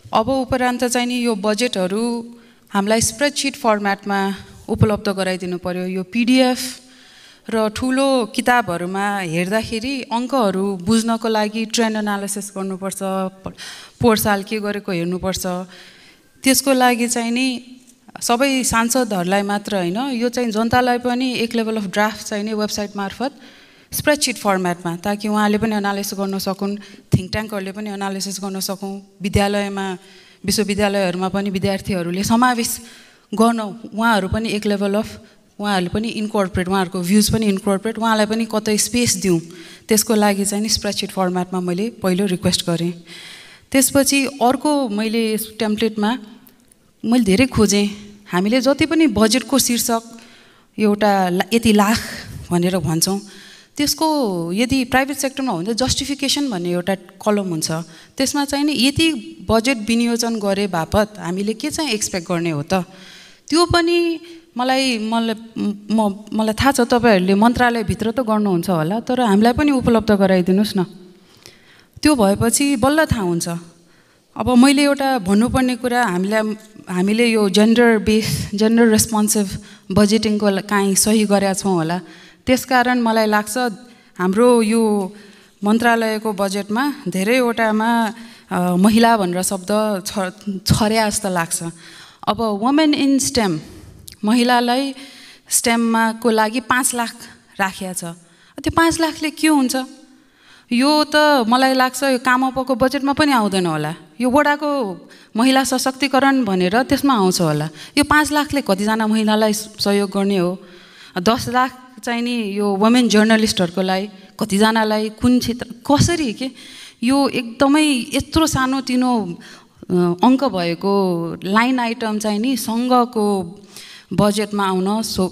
अब उपरान्त चाहिँ नि यो बजेटहरू हामीलाई स्प्रेडशीट फर्मेटमा उपलब्ध गराइदिनु पर्यो। यो पीडीएफ र ठुलो किताबहरुमा हेर्दाखेरि अंकहरू बुझ्नको लागि ट्रेन्ड एनालिसिस गर्नुपर्छ, पोहोर साल के गरेको हेर्नुपर्छ। त्यसको लागि चाहिँ नि सबै सांसदहरुलाई मात्र हैन, यो चाहिँ जनतालाई पनि एक लेभल अफ ड्राफ्ट चाहिँ नि वेबसाइट मार्फत स्प्रेडशीट फर्मेटमा, ताकि उहाँले पनि एनालिसिस गर्न सकुन्, थिंक ट्याङ्कहरुले पनि एनालिसिस गर्न सकुन्, विद्यालयमा विश्वविद्यालयहरुमा पनि विद्यार्थीहरुले समावेश गर्न, उहाँहरु पनि एक लेभल अफ उहाँहरुले पनि इन्कर्पोरेट, उहाँहरुको भ्यूज पनि इन्कर्पोरेट, उहाँलाई पनि कतै स्पेस दिउँ, त्यसको लागि चाहिँ नि स्प्रेडशीट फर्मेटमा मैले पहिलो रिक्वेस्ट गरेँ। त्यसपछि अर्को मैले टेम्प्लेटमा मैले धेरै खोजेँ। हामीले जति पनि बजेटको शीर्षक एउटा यति लाख भनेर भन्छौँ, त्यसको यदि प्राइभेट सेक्टरमा हो भने जस्टिफिकेसन भन्ने एउटा कलम हुन्छ। त्यसमा चाहिँ नि यति बजेट विनियोजन गरे बापत हामीले के चाहिँ एक्सपेक्ट गर्ने हो त, त्यो पनि मलाई थाहा छ तपाईहरुले मन्त्रालयभित्र त गर्नुहुन्छ होला, तर हामीलाई पनि उपलब्ध गराइदिनुस् न। त्यो भएपछि बल्ल थाहा हुन्छ। अब मैले एउटा भन्नुपर्ने कुरा, हामीले यो जेन्डर रेस्पोन्सिभ बजेटिङको काहीँ सही गरेका छौँ होला। त्यसकारण मलाई लाग्छ हाम्रो यो मन्त्रालयको बजेटमा धेरैवटामा महिला भनेर शब्द छर्या जस्तो लाग्छ। अब वुमेन इन स्टेम, महिलालाई स्टेममा को लागि 5 लाख राखिया छ। त्यो 5 लाखले के हुन्छ? यो त मलाई लाग्छ यो कामपको बजेटमा पनि आउँदैन होला। यो वडाको महिला सशक्तिकरण भनेर त्यसमा आउँछ होला। यो 5 लाखले कतिजना महिलालाई सहयोग गर्ने हो? 10 लाख चाहिँ नि यो वुमेन जर्नलिस्टहरुको लागि कतिजनालाई कुन क्षेत्र कसरी के यो एकदमै यत्रो सानोतिनो अंक भएको लाइन आइटम चाहिँ नि संघको बजेटमा आउन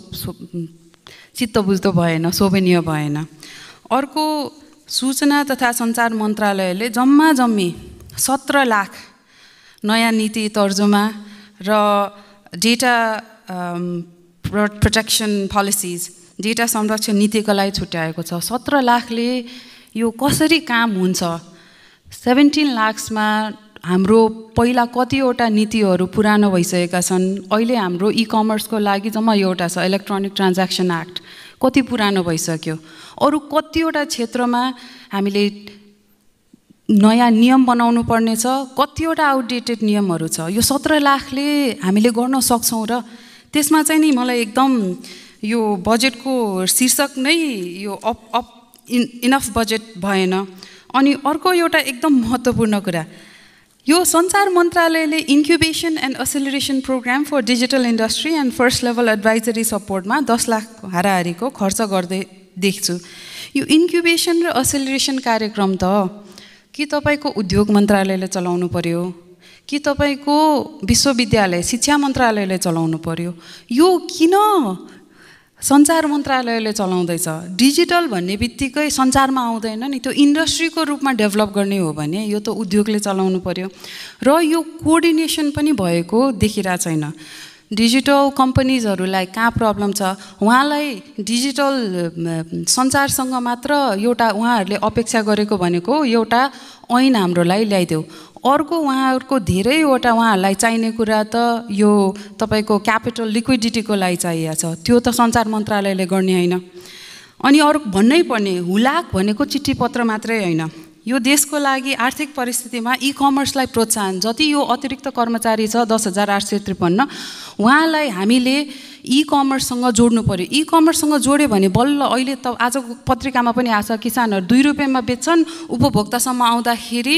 चित्त बुझ्दो भएन, शोभनीय भएन। अर्को सूचना तथा सञ्चार मन्त्रालयले जम्मी 17 लाख नयाँ नीति तर्जुमा र डेटा प्रोटेक्सन पोलिसिज, डेटा संरक्षण नीतिको लागि छुट्याएको छ। 17 लाखले यो कसरी काम हुन्छ? 17 लाखमा हाम्रो पहिला कतिवटा नीतिहरू पुरानो भइसकेका छन्। अहिले हाम्रो ई-कमर्सको लागि जम्मा एउटा छ, इलेक्ट्रोनिक ट्रान्ज्याक्सन एक्ट, कति पुरानो भइसक्यो। अरू कतिवटा क्षेत्रमा हामीले नयाँ नियम बनाउनु पर्ने छ, कतिवटा आउटडेटेड नियमहरू छ। यो 17 लाखले हामीले गर्न सक्छौँ र त्यसमा चाहिँ नि मलाई एकदम यो बजेटको शीर्षक नै यो इनफ बजेट भएन। अनि अर्को एउटा एकदम महत्त्वपूर्ण कुरा, यो सञ्चार मन्त्रालयले incubation and acceleration program for digital industry and first level advisory सपोर्टमा 10 लाख हाराहारीको खर्च गर्दै देख्छु। यो इन्क्युबेसन र एक्सेलरेसन कार्यक्रम त कि तपाईको उद्योग मन्त्रालयले चलाउनु पर्यो, कि तपाईको विश्वविद्यालय शिक्षा मन्त्रालयले चलाउनु पर्यो? यो किन सञ्चार मन्त्रालयले चलाउँदैछ? डिजिटल भन्ने बित्तिकै सञ्चारमा आउँदैन नि, त्यो इन्डस्ट्रीको रूपमा डेभलप गर्ने हो भने यो त उद्योगले चलाउनु पर्यो। र यो कोअर्डिनेसन पनि भएको देखिरहेको छैन। डिजिटल कम्पनीजहरूलाई कहाँ प्रब्लम छ, उहाँलाई डिजिटल सञ्चारसँग मात्र एउटा उहाँहरूले अपेक्षा गरेको भनेको एउटा ऐन हाम्रोलाई ल्याइदेऊ। अर्को उहाँहरूको धेरैवटा उहाँहरूलाई चाहिने कुरा त यो तपाईको क्यापिटल लिक्विडिटीको लागि चाहिएको छ, त्यो त सञ्चार मन्त्रालयले गर्ने हैन। अनि अरु भन्नै पर्ने, हुलाक भनेको चिठी पत्र मात्रै हैन, यो देशको लागि आर्थिक परिस्थितिमा ई-कमर्सलाई प्रोत्साहन, जति यो अतिरिक्त कर्मचारी छ 10,853 उहाँलाई हामीले ई-कमर्ससँग जोड्नु पर्यो। ई-कमर्ससँग जोड्यो भने बल्ल अहिले त आजको पत्रिकामा पनि आछ, किसानहरू 2 रुपैयाँमा बेच्छन्, उपभोक्तासम्म आउँदाखेरि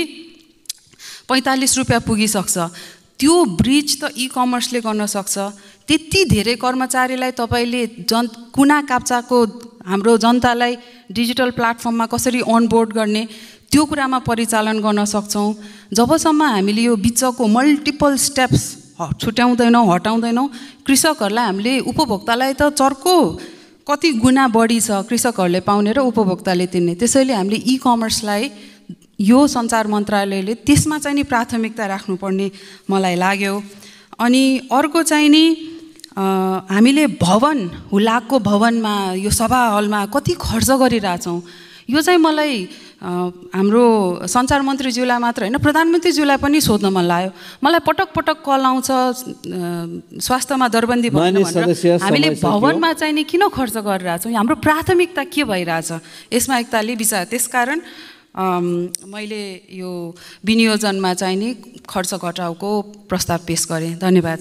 45 रुपैयाँ पुगिसक्छ। त्यो ब्रिज त ई-कमर्सले गर्न सक्छ। त्यति धेरै कर्मचारीलाई तपाईले कुना काप्चाको हाम्रो जनतालाई डिजिटल प्लेटफर्ममा कसरी अनबोर्ड गर्ने, त्यो कुरामा परिचालन गर्न सक्छौँ। जबसम्म हामीले यो बिचको मल्टिपल स्टेप्स छुट्याउँदैनौँ, हटाउँदैनौँ, कृषकहरूलाई हामीले उपभोक्तालाई त चर्को कति गुणा बढी छ कृषकहरूले पाउने र उपभोक्ताले तिर्ने। त्यसैले हामीले ई-कमर्सलाई यो सञ्चार मन्त्रालयले त्यसमा चाहिँ नि प्राथमिकता राख्नुपर्ने मलाई लाग्यो। अनि अर्को चाहिँ नि हामीले भवन, हुलाकको भवनमा, यो सभा हलमा कति खर्च गरिरहेछौँ, यो चाहिँ मलाई हाम्रो सञ्चार मन्त्रीज्यूलाई मात्र होइन प्रधानमन्त्रीज्यूलाई पनि सोध्न मन लाग्यो। मलाई पटक पटक कल आउँछ स्वास्थ्यमा दरबन्दी भन्नु भनेर हामीले भवनमा चाहिँ नि किन खर्च गरिरहेछौँ, हाम्रो प्राथमिकता के भइरहेछ यसमा एकताले विचार। त्यसकारण मैले यो विनियोजनमा चाहिँ नि खर्च घटाउको प्रस्ताव पेश गरेँ। धन्यवाद।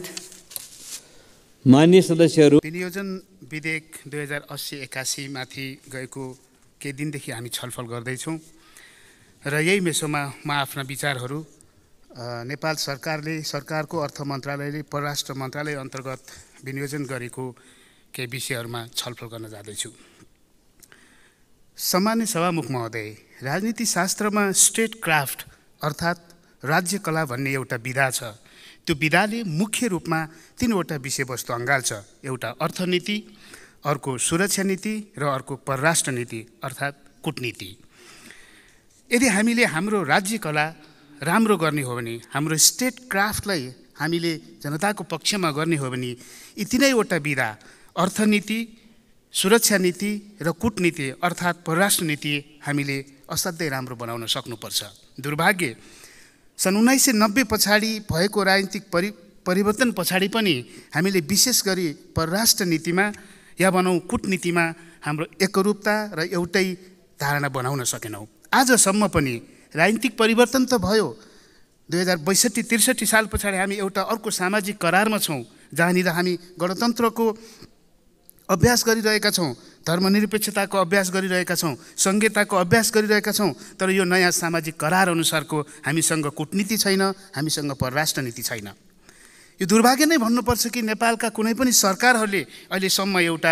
माननीय सदस्यहरू, विनियोजन विधेयक 2080-81 माथि गएको केही दिनदेखि हामी छलफल गर्दैछौँ र यही मेसोमा म आफ्ना विचारहरू नेपाल सरकारको अर्थ मन्त्रालयले परराष्ट्र मन्त्रालय अन्तर्गत विनियोजन गरेको केही विषयहरूमा छलफल गर्न जाँदैछु। सम्मान्य सभामुख महोदय, राजनीति शास्त्रमा स्टेट क्राफ्ट अर्थात् राज्य कला भन्ने एउटा विधा छ। त्यो विधाले मुख्य रूपमा तीनवटा विषयवस्तु अँगाल्छ। एउटा अर्थनीति, अर्को सुरक्षा नीति र अर्को परराष्ट्र नीति अर्थात् कूटनीति। यदि हामीले हाम्रो राज्य कला राम्रो गर्ने हो भने, हाम्रो स्टेट क्राफ्टलाई हामीले जनताको पक्षमा गर्ने हो भने यी तीनैवटा विधा अर्थनीति, सुरक्षा नीति र कूटनीति अर्थात् परराष्ट्र नीति हामीले असाध्यै राम्रो बनाउन सक्नुपर्छ। दुर्भाग्य सन् 1990 पछाडि भएको राजनीतिक परिवर्तन पछाडि पनि हामीले विशेष गरी परराष्ट्र नीतिमा या भनौँ कूटनीतिमा हाम्रो एकरूपता र एउटै धारणा बनाउन सकेनौँ। आजसम्म पनि राजनीतिक परिवर्तन त भयो, 2062-63 साल पछाडि हामी एउटा अर्को सामाजिक करारमा छौँ जहाँनिर हामी गणतन्त्रको अभ्यास गरिरहेका छौँ, धर्मनिरपेक्षताको अभ्यास गरिरहेका छौँ, संघीयताको अभ्यास गरिरहेका छौँ। तर यो नयाँ सामाजिक करार अनुसारको हामीसँग कूटनीति छैन, हामीसँग परराष्ट्र नीति छैन। यो दुर्भाग्य नै भन्नुपर्छ कि नेपालका कुनै पनि सरकारहरूले अहिलेसम्म एउटा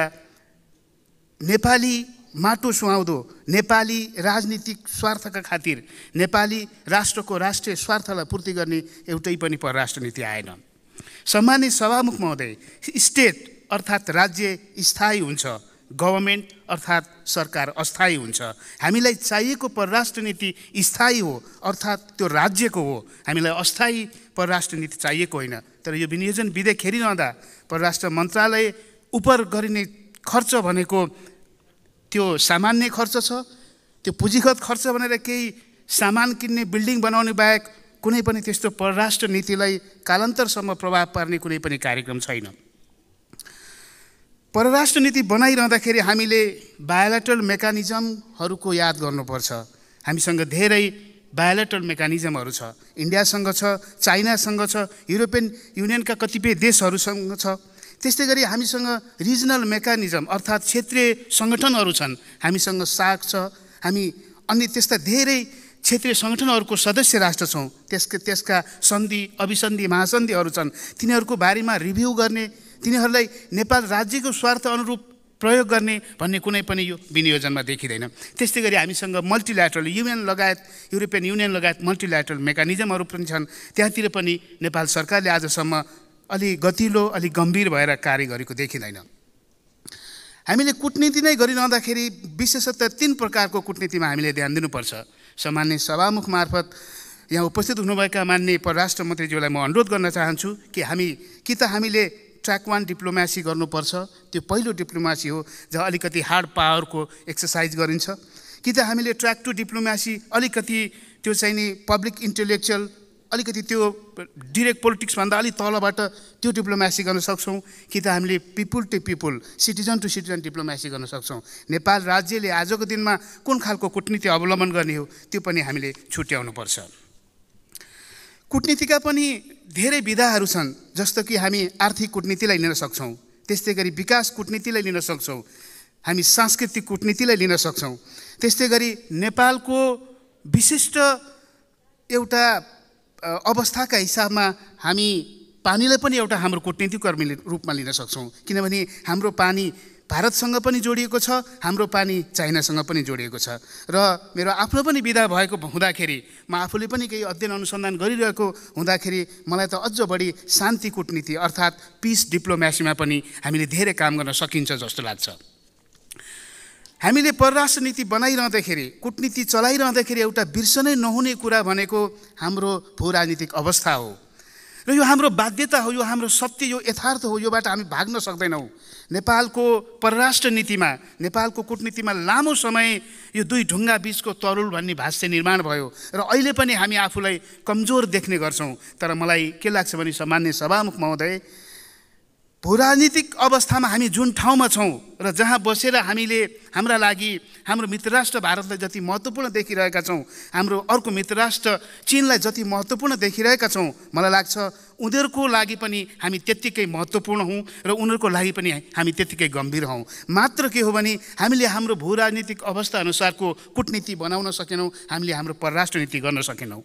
नेपाली माटो सुहाउँदो, नेपाली राजनीतिक स्वार्थका खातिर, नेपाली राष्ट्रको राष्ट्रिय स्वार्थलाई पूर्ति गर्ने एउटै पनि परराष्ट्र नीति आएन। सम्मानित सभामुख महोदय, स्टेट अर्थात् राज्य स्थायी हुन्छ, गभर्मेन्ट अर्थात् सरकार अस्थायी हुन्छ। हामीलाई चाहिएको परराष्ट्र नीति स्थायी हो अर्थात् त्यो राज्यको हो, हामीलाई अस्थायी परराष्ट्र नीति चाहिएको होइन। तर यो विनियोजन विधेयक हेरिरहँदा परराष्ट्र मन्त्रालय उप गरिने खर्च भनेको त्यो सामान्य खर्च छ, त्यो पुँजीगत खर्च भनेर केही सामान किन्ने, बिल्डिङ बनाउने बाहेक कुनै पनि त्यस्तो परराष्ट्र नीतिलाई कालान्तरसम्म प्रभाव पार्ने कुनै पनि कार्यक्रम छैन। परराष्ट्र नीति बनाइरहँदाखेरि हामीले बायोलेटरल मेकानिजमहरूको याद गर्नुपर्छ। हामीसँग धेरै बायोलेटरल मेकानिजमहरू छ, इन्डियासँग छ, चाइनासँग छ, युरोपियन युनियनका कतिपय देशहरूसँग छ। त्यस्तै गरी हामीसँग रिजनल मेकानिजम अर्थात् क्षेत्रीय सङ्गठनहरू छन्, हामीसँग सार्क छ, हामी अन्य त्यस्ता धेरै क्षेत्रीय सङ्गठनहरूको सदस्य राष्ट्र छौँ। त्यसका सन्धि, अभिसन्धि, महासन्धिहरू छन्। तिनीहरूको बारेमा रिभ्यू गर्ने, तिनीहरूलाई नेपाल राज्यको स्वार्थ अनुरूप प्रयोग गर्ने भन्ने कुनै पनि यो विनियोजनमा देखिँदैन। त्यस्तै गरी हामीसँग मल्टिल्याटरल युएन लगायत, युरोपियन युनियन लगायत मल्टिल्याटरल मेकानिजमहरू पनि छन्। त्यहाँतिर पनि नेपाल सरकारले आजसम्म अलि गतिलो, अलि गम्भीर भएर कार्य गरेको देखिँदैन। हामीले कूटनीति नै गरिरहँदाखेरि विशेषतः 3 प्रकारको कूटनीतिमा हामीले ध्यान दिनुपर्छ। सामान्य सभामुख मार्फत यहाँ उपस्थित हुनुभएका मान्य परराष्ट्र मन्त्रीज्यूलाई म अनुरोध गर्न चाहन्छु कि हामीले ट्र्याक 1 डिप्लोमेसी गर्नुपर्छ। त्यो पहिलो डिप्लोमेसी हो जहाँ अलिकति हार्ड पावरको एक्सर्साइज गरिन्छ, कि त हामीले ट्र्याक 2 डिप्लोमेसी अलिकति त्यो चाहिँ नि पब्लिक इन्टेलेक्चुअल, अलिकति त्यो डिरेक्ट पोलिटिक्सभन्दा अलिक तलबाट त्यो डिप्लोमेसी गर्न सक्छौँ, कि त हामीले people to people, citizen to citizen diplomacy गर्न सक्छौँ। नेपाल राज्यले आजको दिनमा कुन खालको कूटनीति अवलम्बन गर्ने हो त्यो पनि हामीले छुट्याउनुपर्छ। कूटनीतिका पनि धेरै विधाहरू छन्, जस्तो कि हामी आर्थिक कूटनीतिलाई लिन सक्छौँ, त्यस्तै गरी विकास कूटनीतिलाई लिन सक्छौँ, हामी सांस्कृतिक कूटनीतिलाई लिन सक्छौँ। त्यस्तै गरी नेपालको विशिष्ट एउटा अवस्थाका हिसाबमा हामी पानीलाई पनि एउटा हाम्रो कूटनीतिको रूपमा लिन सक्छौँ, किनभने हाम्रो पानी भारतसँग पनि जोडिएको छ, हाम्रो पानी चाइनासँग पनि जोडिएको छ। र मेरो आफ्नो पनि विधा भएको हुँदाखेरि, म आफूले पनि केही अध्ययन अनुसन्धान गरिरहेको हुँदाखेरि मलाई त अझ बढी शान्ति कूटनीति अर्थात् पिस डिप्लोमेसीमा पनि हामीले धेरै काम गर्न सकिन्छ जस्तो लाग्छ। हामीले परराष्ट्र नीति बनाइरहँदाखेरि, कूटनीति चलाइरहँदाखेरि एउटा बिर्सनै नहुने कुरा भनेको हाम्रो भू राजनीतिक अवस्था हो। र यो हाम्रो बाध्यता हो, यो हाम्रो सत्य, यो यथार्थ हो, योबाट हामी भाग्न सक्दैनौँ। नेपालको परराष्ट्र नीतिमा, नेपालको कूटनीतिमा लामो समय यो दुई ढुङ्गा बीचको तरुल भन्ने भाष्य निर्माण भयो र अहिले पनि हामी आफूलाई कमजोर देख्ने गर्छौँ। तर मलाई के लाग्छ भने सम्मान्य सभामुख महोदय, भूराजनीतिक अवस्थामा हामी जुन ठाउँमा छौँ र जहाँ बसेर हामीले हाम्रा लागि हाम्रो मित्रराष्ट्र भारतलाई जति महत्त्वपूर्ण देखिरहेका छौँ, हाम्रो अर्को मित्रराष्ट्र चीनलाई जति महत्त्वपूर्ण देखिरहेका छौँ, मलाई लाग्छ उनीहरूको लागि पनि हामी त्यत्तिकै महत्त्वपूर्ण हौँ र उनीहरूको लागि पनि हामी त्यत्तिकै गम्भीर हौँ। मात्र के हो भने हामीले हाम्रो भूराजनीतिक अवस्था अनुसारको कूटनीति बनाउन सकेनौँ, हामीले हाम्रो परराष्ट्र नीति गर्न सकेनौँ।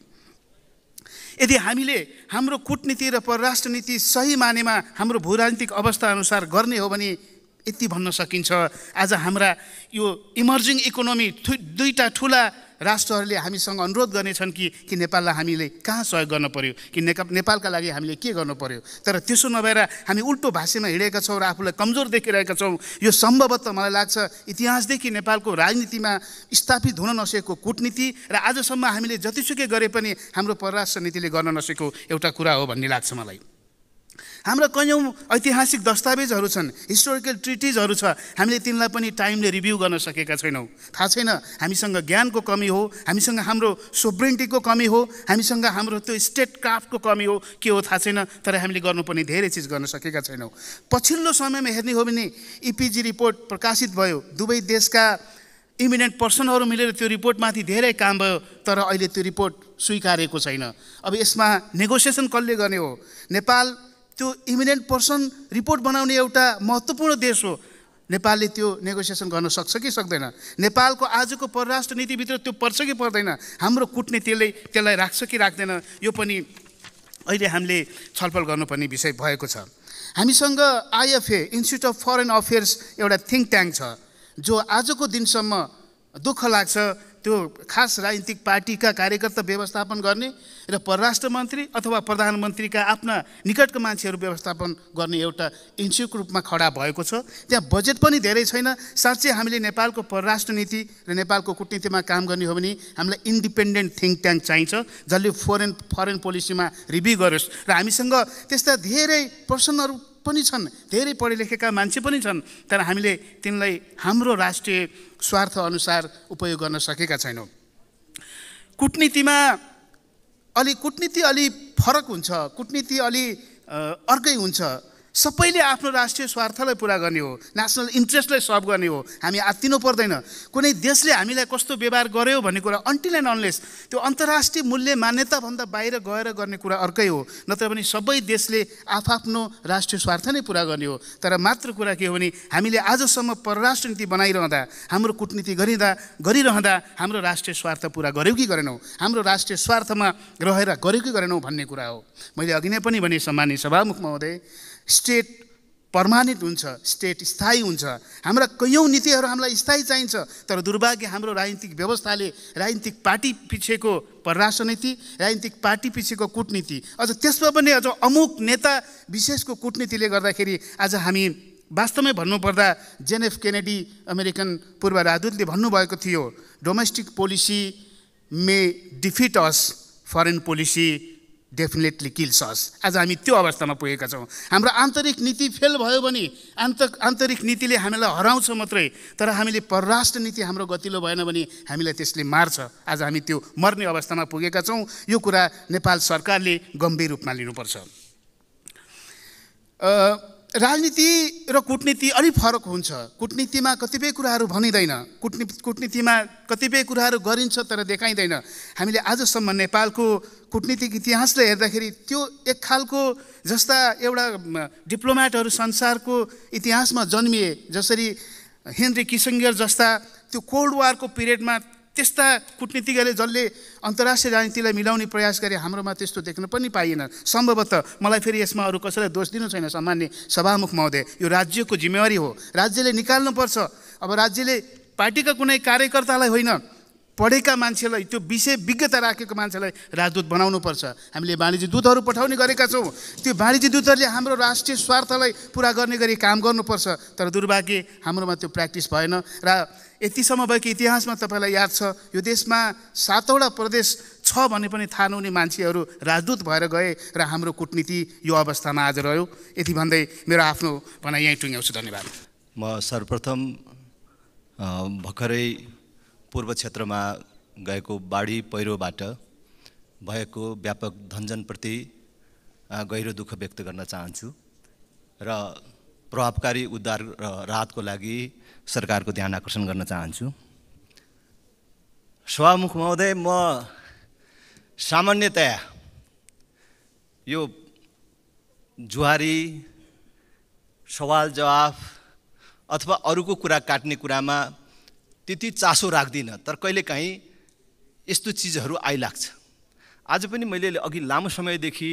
यदि हामीले हाम्रो कूटनीति र परराष्ट्र नीति सही मानेमा हाम्रो भूराजनीतिक अवस्था अनुसार गर्ने हो भने यति भन्न सकिन्छ, आज हाम्रा यो इमर्जिङ इकोनोमी दुईटा ठुला राष्ट्रहरूले हामीसँग अनुरोध गर्नेछन् कि नेपाललाई हामीले कहाँ सहयोग गर्न पर्यो, कि नेपालका लागि हामीले के गर्नु पर्यो। तर त्यसो नभएर हामी उल्टो भाषामा हिँडेका छौँ र आफूलाई कमजोर देखिरहेका छौँ। यो सम्भवतः मलाई लाग्छ इतिहासदेखि नेपालको राजनीतिमा स्थापित हुन नसकेको कूटनीति र आजसम्म हामीले जतिसुकै गरे पनि हाम्रो परराष्ट्र नीतिले गर्न नसकेको एउटा कुरा हो भन्ने लाग्छ मलाई। हाम्रा कैयौँ ऐतिहासिक दस्तावेजहरू छन्, हिस्टोरिकल ट्रिटिजहरू छ, हामीले तिनलाई पनि टाइमले रिभ्यू गर्न सकेका छैनौँ। थाहा छैन हामीसँग ज्ञानको कमी हो, हामीसँग हाम्रो सोभरेन्टीको कमी हो, हामीसँग हाम्रो त्यो स्टेट क्राफ्टको कमी हो, के हो थाहा छैन। तर हामीले गर्नुपर्ने धेरै चिज गर्न सकेका छैनौँ। पछिल्लो समयमा हेर्ने हो भने इपिजी रिपोर्ट प्रकाशित भयो, दुवै देशका इमिनेन्ट पर्सनहरू मिलेर त्यो रिपोर्टमाथि धेरै काम भयो, तर अहिले त्यो रिपोर्ट स्वीकारेको छैन। अब यसमा नेगोसिएसन कसले गर्ने हो? नेपाल त्यो इमिनेन्ट पर्सन रिपोर्ट बनाउने एउटा महत्त्वपूर्ण देश हो, नेपालले त्यो नेगोसिएसन गर्न सक्छ कि सक्दैन? नेपालको आजको परराष्ट्र नीतिभित्र त्यो पर्छ कि पर्दैन? हाम्रो कूटनीतिले त्यसलाई राख्छ कि राख्दैन? यो पनि अहिले हामीले छलफल गर्नुपर्ने विषय भएको छ। हामीसँग IFA institute of foreign affairs एउटा थिङ्क ट्याङ्क छ, जो आजको दिनसम्म दुःख लाग्छ त्यो खास राजनीतिक पार्टीका कार्यकर्ता व्यवस्थापन गर्ने र परराष्ट्र मन्त्री अथवा प्रधानमन्त्रीका आफ्ना निकटका मान्छेहरू व्यवस्थापन गर्ने एउटा इन्स्टिट्युटको रूपमा खडा भएको छ। त्यहाँ बजेट पनि धेरै छैन। साँच्चै हामीले नेपालको परराष्ट्र नीति र नेपालको कूटनीतिमा काम गर्ने हो भने हामीलाई इन्डिपेन्डेन्ट थिङ्क ट्याङ्क चाहिन्छ, जसले फरेन पोलिसीमा रिभ्यू गरोस्। र हामीसँग त्यस्ता धेरै पर्सनहरू पनि छन्, धेरै पढे लेखेका मान्छे पनि छन्, तर हामीले तिनलाई हाम्रो राष्ट्रिय स्वार्थ अनुसार उपयोग गर्न सकेका छैनौँ। कूटनीति अलि फरक हुन्छ, कूटनीति अलि अर्कै हुन्छ। सबैले आफ्नो राष्ट्रिय स्वार्थलाई पुरा गर्ने हो, नेसनल इन्ट्रेस्टलाई सर्भ गर्ने हो, हामी आत्तिनु पर्दैन। कुनै देशले हामीलाई कस्तो व्यवहार गर्यो भन्ने कुरा अन्टिल एन्ड अनलेस त्यो अन्तर्राष्ट्रिय मूल्य मान्यताभन्दा बाहिर गएर गर्ने कुरा अर्कै हो। नत्र भने सबै देशले आफ्नो राष्ट्रिय स्वार्थ नै पुरा गर्ने हो। तर मात्र कुरा के हो भने हामीले आजसम्म परराष्ट्र नीति बनाइरहँदा, हाम्रो कूटनीति गरिरहँदा हाम्रो राष्ट्रिय स्वार्थ पुरा गर्यौँ कि गरेनौँ, हाम्रो राष्ट्रिय स्वार्थमा रहेर गर्यौँ कि गरेनौँ भन्ने कुरा हो। मैले अघि नै पनि भने सम्माननीय सभामुख महोदय, स्टेट पर्मानेन्ट हुन्छ, स्टेट स्थायी हुन्छ। हाम्रा कैयौँ नीतिहरू हामीलाई स्थायी चाहिन्छ, तर दुर्भाग्य हाम्रो राजनीतिक व्यवस्थाले राजनीतिक पार्टी पिछेको परराष्ट्र नीति, राजनीतिक पार्टी पिछेको कूटनीति, अझ त्यसमा पनि अझ अमुक नेता विशेषको कूटनीतिले गर्दाखेरि आज हामी वास्तवमै भन्नुपर्दा जेन एफ केनेडी अमेरिकन पूर्व राजदूतले भन्नुभएको थियो, domestic policy may defeat us, foreign policy definitely kills us. आज हामी त्यो अवस्थामा पुगेका छौँ। हाम्रो आन्तरिक नीति फेल भयो भने आन्तरिक नीतिले हामीलाई हराउँछ मात्रै, तर हामीले परराष्ट्र नीति हाम्रो गतिलो भएन भने हामीलाई त्यसले मार्छ। आज हामी त्यो मर्ने अवस्थामा पुगेका छौँ। यो कुरा नेपाल सरकारले गम्भीर रूपमा लिनुपर्छ। राजनीति र कूटनीति अलिक फरक हुन्छ। कूटनीतिमा कतिपय कुराहरू भनिँदैन, कूटनीतिमा कतिपय कुराहरू गरिन्छ तर देखाइँदैन। हामीले आजसम्म नेपालको कूटनीतिक इतिहासलाई हेर्दाखेरि त्यो एक खालको जस्ता एउटा डिप्लोमेटहरू संसारको इतिहासमा जन्मिए, जसरी हेनरी किसिङ्गर जस्ता त्यो कोल्ड वारको पिरियडमा त्यस्ता कूटनीतिकले जसले अन्तर्राष्ट्रिय राजनीतिलाई मिलाउने प्रयास गरे, हाम्रोमा त्यस्तो देख्न पनि पाइएन। सम्भवतः मलाई फेरि यसमा अरू कसैलाई दोष दिनु छैन सम्मान्य सभामुख महोदय, यो राज्यको जिम्मेवारी हो, राज्यले निकाल्नुपर्छ। अब राज्यले पार्टीका कुनै कार्यकर्तालाई होइन, पढेका मान्छेलाई, त्यो विषय विज्ञता राखेको मान्छेलाई राजदूत बनाउनुपर्छ। हामीले वाणिज्य दूतहरू पठाउने गरेका छौँ, त्यो वाणिज्य दूतहरूले हाम्रो राष्ट्रिय स्वार्थलाई पुरा गर्ने गरी काम गर्नुपर्छ। तर दुर्भाग्य हाम्रोमा त्यो प्र्याक्टिस भएन। र यतिसम्म भएको इतिहासमा तपाईँलाई याद छ, यो देशमा 7वटा प्रदेश छ भने पनि थाहा नहुने मान्छेहरू राजदूत भएर गए र हाम्रो कूटनीति यो अवस्थामा आज रह्यो। यति भन्दै मेरो आफ्नो भनाइ यहीँ टुङ्ग्याउँछु। धन्यवाद। म सर्वप्रथम भर्खरै पूर्व क्षेत्रमा गएको बाढी पहिरोबाट भएको व्यापक धनजनप्रति गहिरो दुःख व्यक्त गर्न चाहन्छु र प्रभावकारी उद्धार र राहतको लागि सरकारको ध्यान आकर्षण गर्न चाहन्छु। सभामुख महोदय, म सामान्यतया यो जुहारी सवाल जवाफ अथवा अरूको कुरा काट्ने कुरामा त्यति चासो राख्दिनँ, तर कहिलेकाहीँ यस्तो चिजहरू आइलाग्छ। आज पनि मैले अघि लामो समयदेखि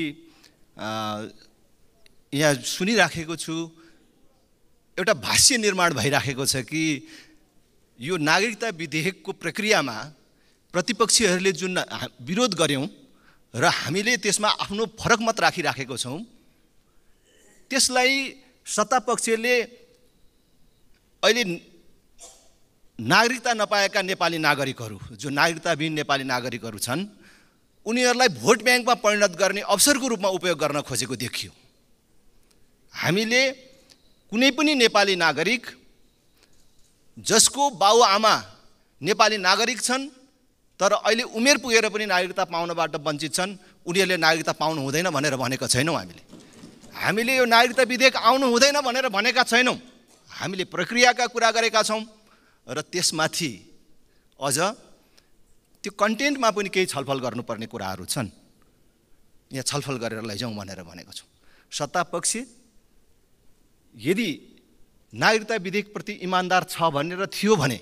यहाँ सुनिराखेको छु, एउटा भाष्य निर्माण भइराखेको छ कि यो नागरिकता विधेयकको प्रक्रियामा प्रतिपक्षीहरूले जुन विरोध गर्यौँ र हामीले त्यसमा आफ्नो फरक मत राखिराखेको छौँ, त्यसलाई सत्तापक्षले अहिले नागरिकता नपाएका नेपाली नागरिकहरू, जो नागरिकताविहीन नेपाली नागरिकहरू छन्, उनीहरूलाई भोट ब्याङ्कमा परिणत गर्ने अवसरको रूपमा उपयोग गर्न खोजेको देखियो। हामीले कुनै पनि नेपाली नागरिक जसको बाबुआमा नेपाली नागरिक छन् तर अहिले उमेर पुगेर पनि नागरिकता पाउनबाट वञ्चित छन्, उनीहरूले नागरिकता पाउनु हुँदैन भनेर भनेका छैनौँ। हामीले यो नागरिकता विधेयक आउनु हुँदैन भनेर भनेका छैनौँ। हामीले प्रक्रियाका कुरा गरेका छौँ र त्यसमाथि अझ त्यो कन्टेन्टमा पनि केही छलफल गर्नुपर्ने कुराहरू छन्, यहाँ छलफल गरेर लैजाउँ भनेर भनेको छौँ। सत्तापक्ष यदि नागरिकता विधेयकप्रति इमान्दार छ भनेर थियो भने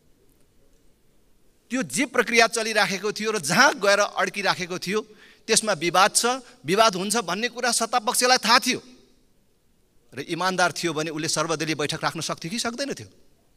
त्यो जे प्रक्रिया चलिराखेको थियो र जहाँ गएर अड्किराखेको थियो त्यसमा विवाद छ, विवाद हुन्छ भन्ने कुरा सत्तापक्षलाई थाहा थियो र इमान्दार थियो भने उसले सर्वदलीय बैठक राख्न सक्थ्यो कि सक्दैन थियो?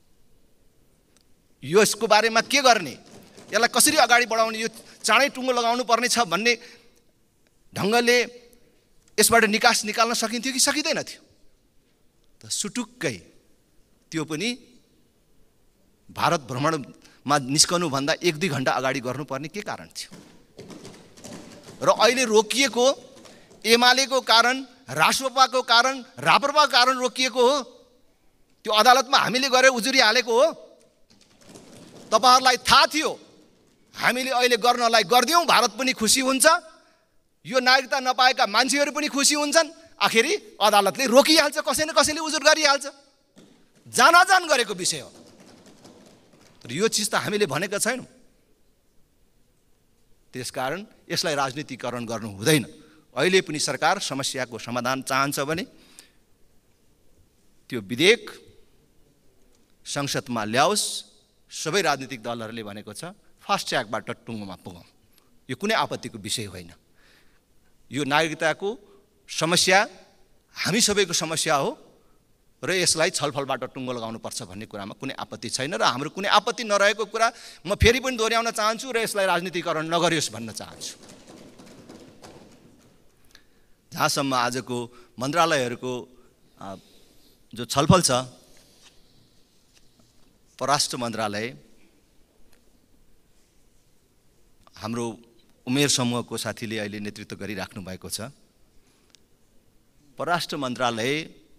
यसको बारेमा के गर्ने, यसलाई कसरी अगाडि बढाउने, यो चाँडै टुङ्गो लगाउनु पर्ने छ भन्ने ढङ्गले यसबाट निकास निकाल्न सकिन्थ्यो कि सकिँदैन थियो? त सुटुक्कै त्यो पनि भारत भ्रमणमा निस्कनुभन्दा 1-2 घन्टा अगाडि गर्नुपर्ने के कारण थियो? र अहिले रोकिएको एमालेको कारण, राष्ट्रपाको कारण, राप्रपाको कारण रोकिएको हो। त्यो अदालतमा हामीले गएर उजुरी हालेको हो। तपाईहरुलाई थाहा थियो हामीले अहिले गर्नलाई गर्दियौं, भारत पनि खुसी हुन्छ, यो नागरिकता नपाएका मान्छेहरू पनि खुसी हुन्छन्, आखिरी अदालतले रोकिहाल्छ, कसै न कसैले उजुर गरिहाल्छ। जानाजान गरेको विषय हो। तर यो चीज त हामीले भनेका छैनौं। त्यसकारण यसलाई राजनीतिकरण गर्नु हुँदैन। अहिले पनि सरकार समस्याको समाधान चाहन्छ भने त्यो विधेयक संसदमा ल्याओस्। सबै राजनीतिक दलहरूले भनेको छ फास्ट ट्र्याकबाट टुङ्गोमा पुगौँ। यो कुनै आपत्तिको विषय होइन। यो नागरिकताको समस्या हामी सबैको समस्या हो र यसलाई छलफलबाट टुङ्गो लगाउनुपर्छ भन्ने कुरामा कुनै आपत्ति छैन र हाम्रो कुनै आपत्ति नरहेको कुरा म फेरि पनि दोहोर्याउन चाहन्छु र यसलाई राजनीतिकरण नगरियोस् भन्न चाहन्छु। जहाँसम्म आजको मन्त्रालयहरूको जो छलफल छ, परराष्ट्र मन्त्रालय हाम्रो उमेर समूहको साथीले अहिले नेतृत्व गरिराख्नु भएको छ। परराष्ट्र मन्त्रालय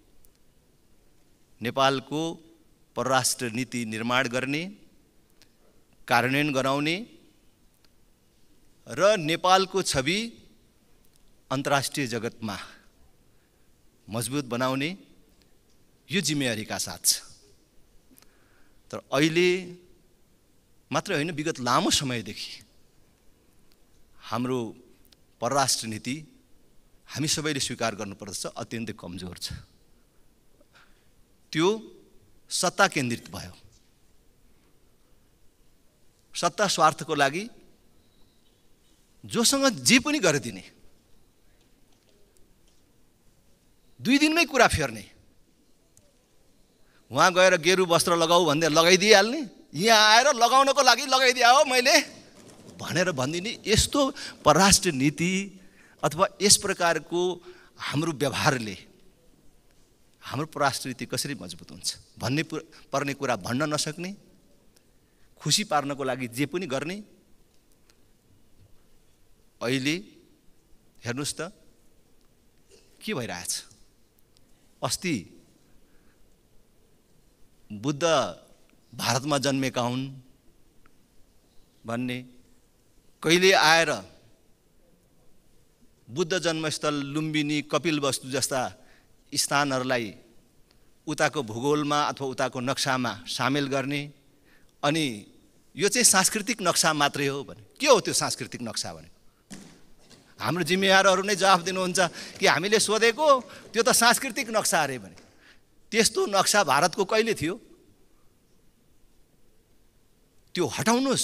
नेपालको परराष्ट्र नीति निर्माण गर्ने, कार्यान्वयन गराउने र नेपालको छवि अन्तर्राष्ट्रिय जगतमा मजबुत बनाउने यो जिम्मेवारीका साथ छ। तर अहिले मात्र होइन, विगत लामो समयदेखि हाम्रो परराष्ट्र नीति हामी सबैले स्वीकार गर्नुपर्दछ अत्यन्तै कमजोर छ। त्यो सत्ता केन्द्रित भयो। सत्ता स्वार्थको लागि जोसँग जे पनि गरिदिने, 2 दिनमै कुरा फेर्ने, वहाँ गएर गेरु वस्त्र लगाऊ भन्दै लगाइदिइहाल्ने, यहाँ आएर लगाउनको लागि लगाइदिया हो मैले भनेर भनिदिने। यस्तो परराष्ट्र नीति अथवा यस प्रकारको हाम्रो व्यवहारले हाम्रो परराष्ट्र नीति कसरी मजबुत हुन्छ भन्ने पर्ने कुरा भन्न नसक्ने, खुसी पार्नको लागि जे पनि गर्ने, अहिले हेर्नुस् त के भइरहेछ। अस्ति बुद्ध भारतमा जन्मेका हुन् भन्ने, कहिले आएर बुद्ध जन्मस्थल लुम्बिनी कपिलवस्तु जस्ता स्थानहरूलाई उताको भूगोलमा अथवा उताको नक्सामा सामेल गर्ने, अनि यो चाहिँ सांस्कृतिक नक्सा मात्रै हो भने के हो त्यो सांस्कृतिक नक्सा भने? हाम्रो जिम्मेवारहरू नै जवाफ दिनुहुन्छ कि हामीले सोधेको त्यो त सांस्कृतिक नक्सा अरे भने। त्यस्तो नक्सा भारतको कहिले थियो? त्यो हटाउनुहोस्,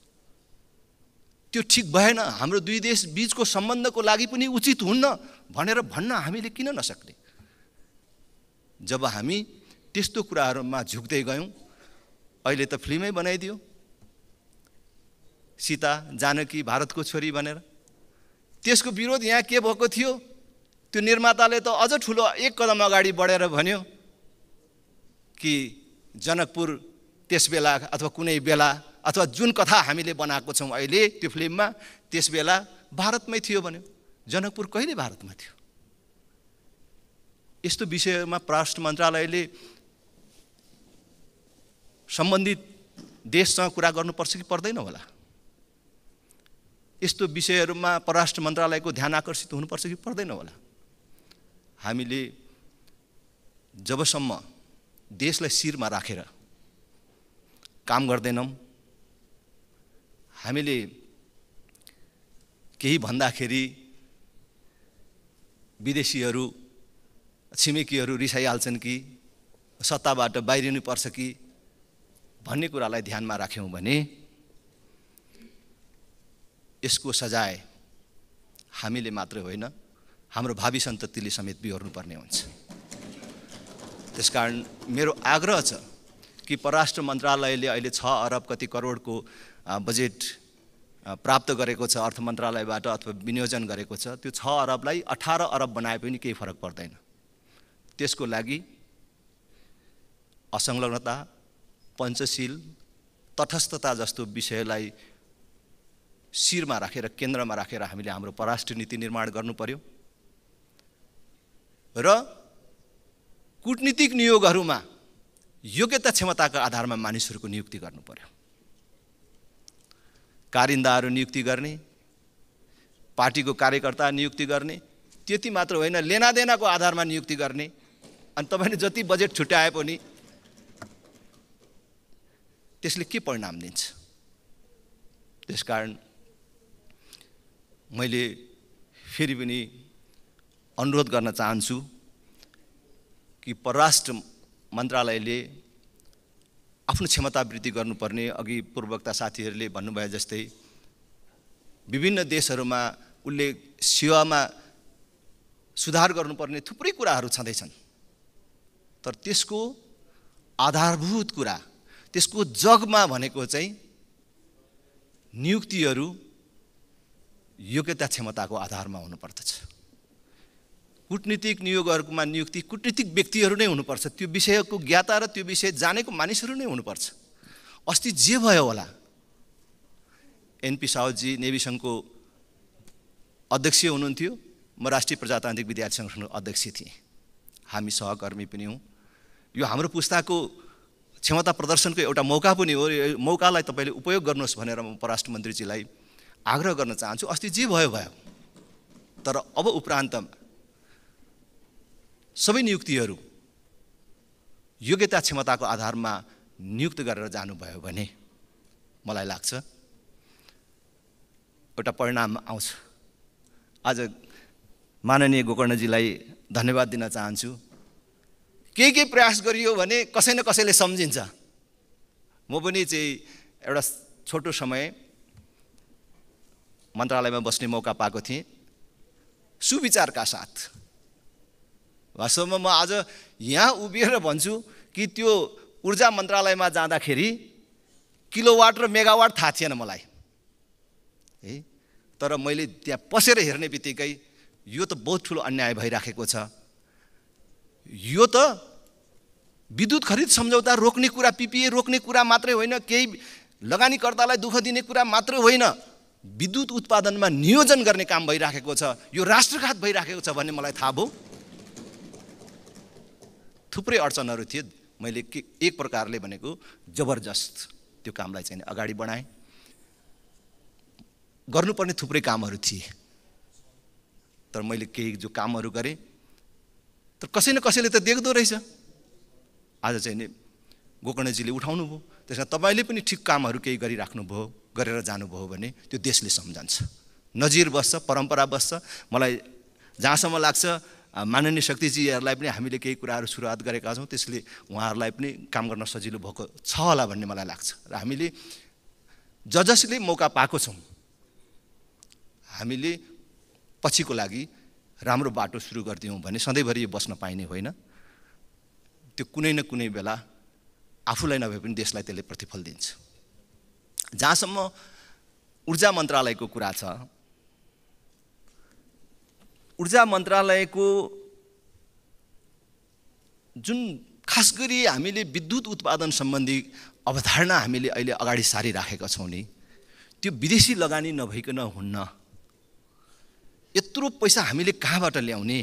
त्यो ठिक भएन, हाम्रो दुई देश बीचको सम्बन्धको लागि पनि उचित हुन्न भनेर भन्न हामीले किन नसक्ने? जब हामी त्यस्तो कुराहरूमा झुक्दै गयौँ, अहिले त फिल्मै बनाइदियो सीता जानकी भारतको छोरी भनेर। त्यसको विरोध यहाँ के भएको थियो? त्यो निर्माताले त अझ ठुलो एक कदम अगाडि बढेर भन्यो कि जनकपुर त्यस बेला अथवा कुनै बेला अथवा जुन कथा हामीले बनाएको छौँ अहिले त्यो फिल्ममा त्यस बेला भारतमै थियो भन्यो। जनकपुर कहिले भारतमा थियो? यस्तो विषयमा परराष्ट्र मन्त्रालयले सम्बन्धित देशसँग कुरा गर्नुपर्छ कि पर्दैन होला? यस्तो विषयहरूमा परराष्ट्र मन्त्रालयको ध्यान आकर्षित हुनुपर्छ कि पर्दैन होला? हामीले जबसम्म देशलाई शिरमा राखेर काम गर्दैनौँ, हामीले केही भन्दाखेरि विदेशीहरू छिमेकीहरू रिसाइहाल्छन् कि सत्ताबाट बाहिरिनु पर्छ कि भन्ने कुरालाई ध्यानमा राख्यौँ भने यसको सजाय हामीले मात्र होइन, हाम्रो भावी सन्ततिले समेत बिहोर्नुपर्ने हुन्छ। त्यसकारण मेरो आग्रह छ कि परराष्ट्र मन्त्रालयले अहिले 6 अरब कति करोडको बजेट प्राप्त गरेको छ अर्थ मन्त्रालयबाट अथवा विनियोजन गरेको छ। त्यो 6 अरबलाई 18 अरब बनाए पनि केही फरक पर्दैन। त्यसको लागि असंलग्नता, पञ्चशील, तटस्थता जस्तो विषयलाई शिरमा राखेर, केन्द्रमा राखेर हामीले हाम्रो परराष्ट्र नीति निर्माण गर्नु पर्यो र कूटनीतिक नियोगहरूमा योग्यता क्षमताका आधारमा मानिसहरूको नियुक्ति गर्नु पर्यो। कारिन्दाहरू नियुक्ति गर्ने, पार्टीको कार्यकर्ता नियुक्ति गर्ने, त्यति मात्र होइन, लेनादेनाको आधारमा नियुक्ति गर्ने। अनि तपाईले जति बजेट छुट्याए पनि त्यसले के परिणाम दिन्छ? त्यसकारण मैले फेरि पनि अनुरोध गर्न चाहन्छु कि परराष्ट्र मन्त्रालयले आफ्नो क्षमता वृद्धि गर्नुपर्ने, अघि पूर्ववक्ता साथीहरूले भन्नुभए जस्तै विभिन्न देशहरूमा उनले सेवामा सुधार गर्नुपर्ने थुप्रै कुराहरू छँदैछन्, तर त्यसको आधारभूत कुरा, त्यसको जगमा भनेको चाहिँ नियुक्तिहरू योग्यता क्षमताको आधारमा हुनुपर्दछ। कूटनीतिक नियोगहरूमा नियुक्ति कूटनीतिक व्यक्तिहरू नै हुनुपर्छ, त्यो विषयको ज्ञाता र त्यो विषय जानेको मानिसहरू नै हुनुपर्छ। अस्ति जे भयो होला, एनपी साउजी नेभी सङ्घको अध्यक्ष हुनुहुन्थ्यो, म राष्ट्रिय प्रजातान्त्रिक विद्यार्थी सङ्गठनको अध्यक्ष थिएँ, हामी सहकर्मी पनि हौँ। यो हाम्रो पुस्ताको क्षमता प्रदर्शनको एउटा मौका पनि हो। यो मौकालाई तपाईँले उपयोग गर्नुहोस् भनेर म परराष्ट्र मन्त्रीजीलाई आग्रह गर्न चाहन्छु। अस्ति जे भयो भयो, तर अब उपरान्तमा सबै नियुक्तिहरू योग्यता क्षमताको आधारमा नियुक्त गरेर जानुभयो भने मलाई लाग्छ एउटा परिणाम आउँछ। आज माननीय गोकर्णजीलाई धन्यवाद दिन चाहन्छु। के प्रयास गरियो भने कसै न कसैले सम्झिन्छ। म पनि चाहिँ एउटा छोटो समय मन्त्रालयमा बस्ने मौका पाएको थिएँ, सुविचारका साथ। वास्तवमा म आज यहाँ उभिएर भन्छु कि त्यो ऊर्जा मन्त्रालयमा जाँदाखेरि किलोवाट र मेगावाट थाहा थिएन मलाई है, तर मैले त्यहाँ पसेर हेर्ने बित्तिकै यो त बहुत ठुलो अन्याय भइराखेको छ। यो त विद्युत खरिद सम्झौता रोक्ने कुरा, पिपिए रोक्ने कुरा मात्रै होइन, केही लगानीकर्तालाई दुःख दिने कुरा मात्रै होइन, विद्युत उत्पादनमा नियोजन गर्ने काम भइराखेको छ, यो राष्ट्रघात भइराखेको छ भन्ने मलाई थाहा भयो। थुप्रै अडचनहरू थिए, मैले एक प्रकारले भनेको जबरजस्त त्यो कामलाई चाहिँ अगाडि बढाएँ। गर्नुपर्ने थुप्रै कामहरू थिए, तर मैले केही जो कामहरू गरेँ, तर कसै न कसैले त देख्दो रहेछ। आज चाहिँ नि गोकर्णजीले उठाउनु भयो, त्यसमा तपाईँले पनि ठिक कामहरू केही गरिराख्नुभयो, गरेर जानुभयो भने त्यो देशले सम्झन्छ, नजिर बस्छ, परम्परा बस्छ। मलाई जहाँसम्म लाग्छ माननीय शक्तिजीहरूलाई पनि हामीले केही कुराहरू सुरुवात गरेका छौँ, त्यसले उहाँहरूलाई पनि काम गर्न सजिलो भएको छ होला भन्ने मलाई लाग्छ। र हामीले जसले मौका पाएको छौँ, हामीले पछिको लागि राम्रो बाटो सुरु गरिदियौँ भने सधैँभरि यो बस्न पाइने होइन। त्यो कुनै न कुनै बेला आफूलाई नभए पनि देशलाई त्यसले प्रतिफल दिन्छ। जहाँसम्म ऊर्जा मन्त्रालयको कुरा छ, ऊर्जा मन्त्रालयको जुन खास गरी हामीले विद्युत उत्पादन सम्बन्धी अवधारणा हामीले अहिले अगाडि सारिराखेका छौँ नि, त्यो विदेशी लगानी नभइकन हुन्न। यत्रो पैसा हामीले कहाँबाट ल्याउने?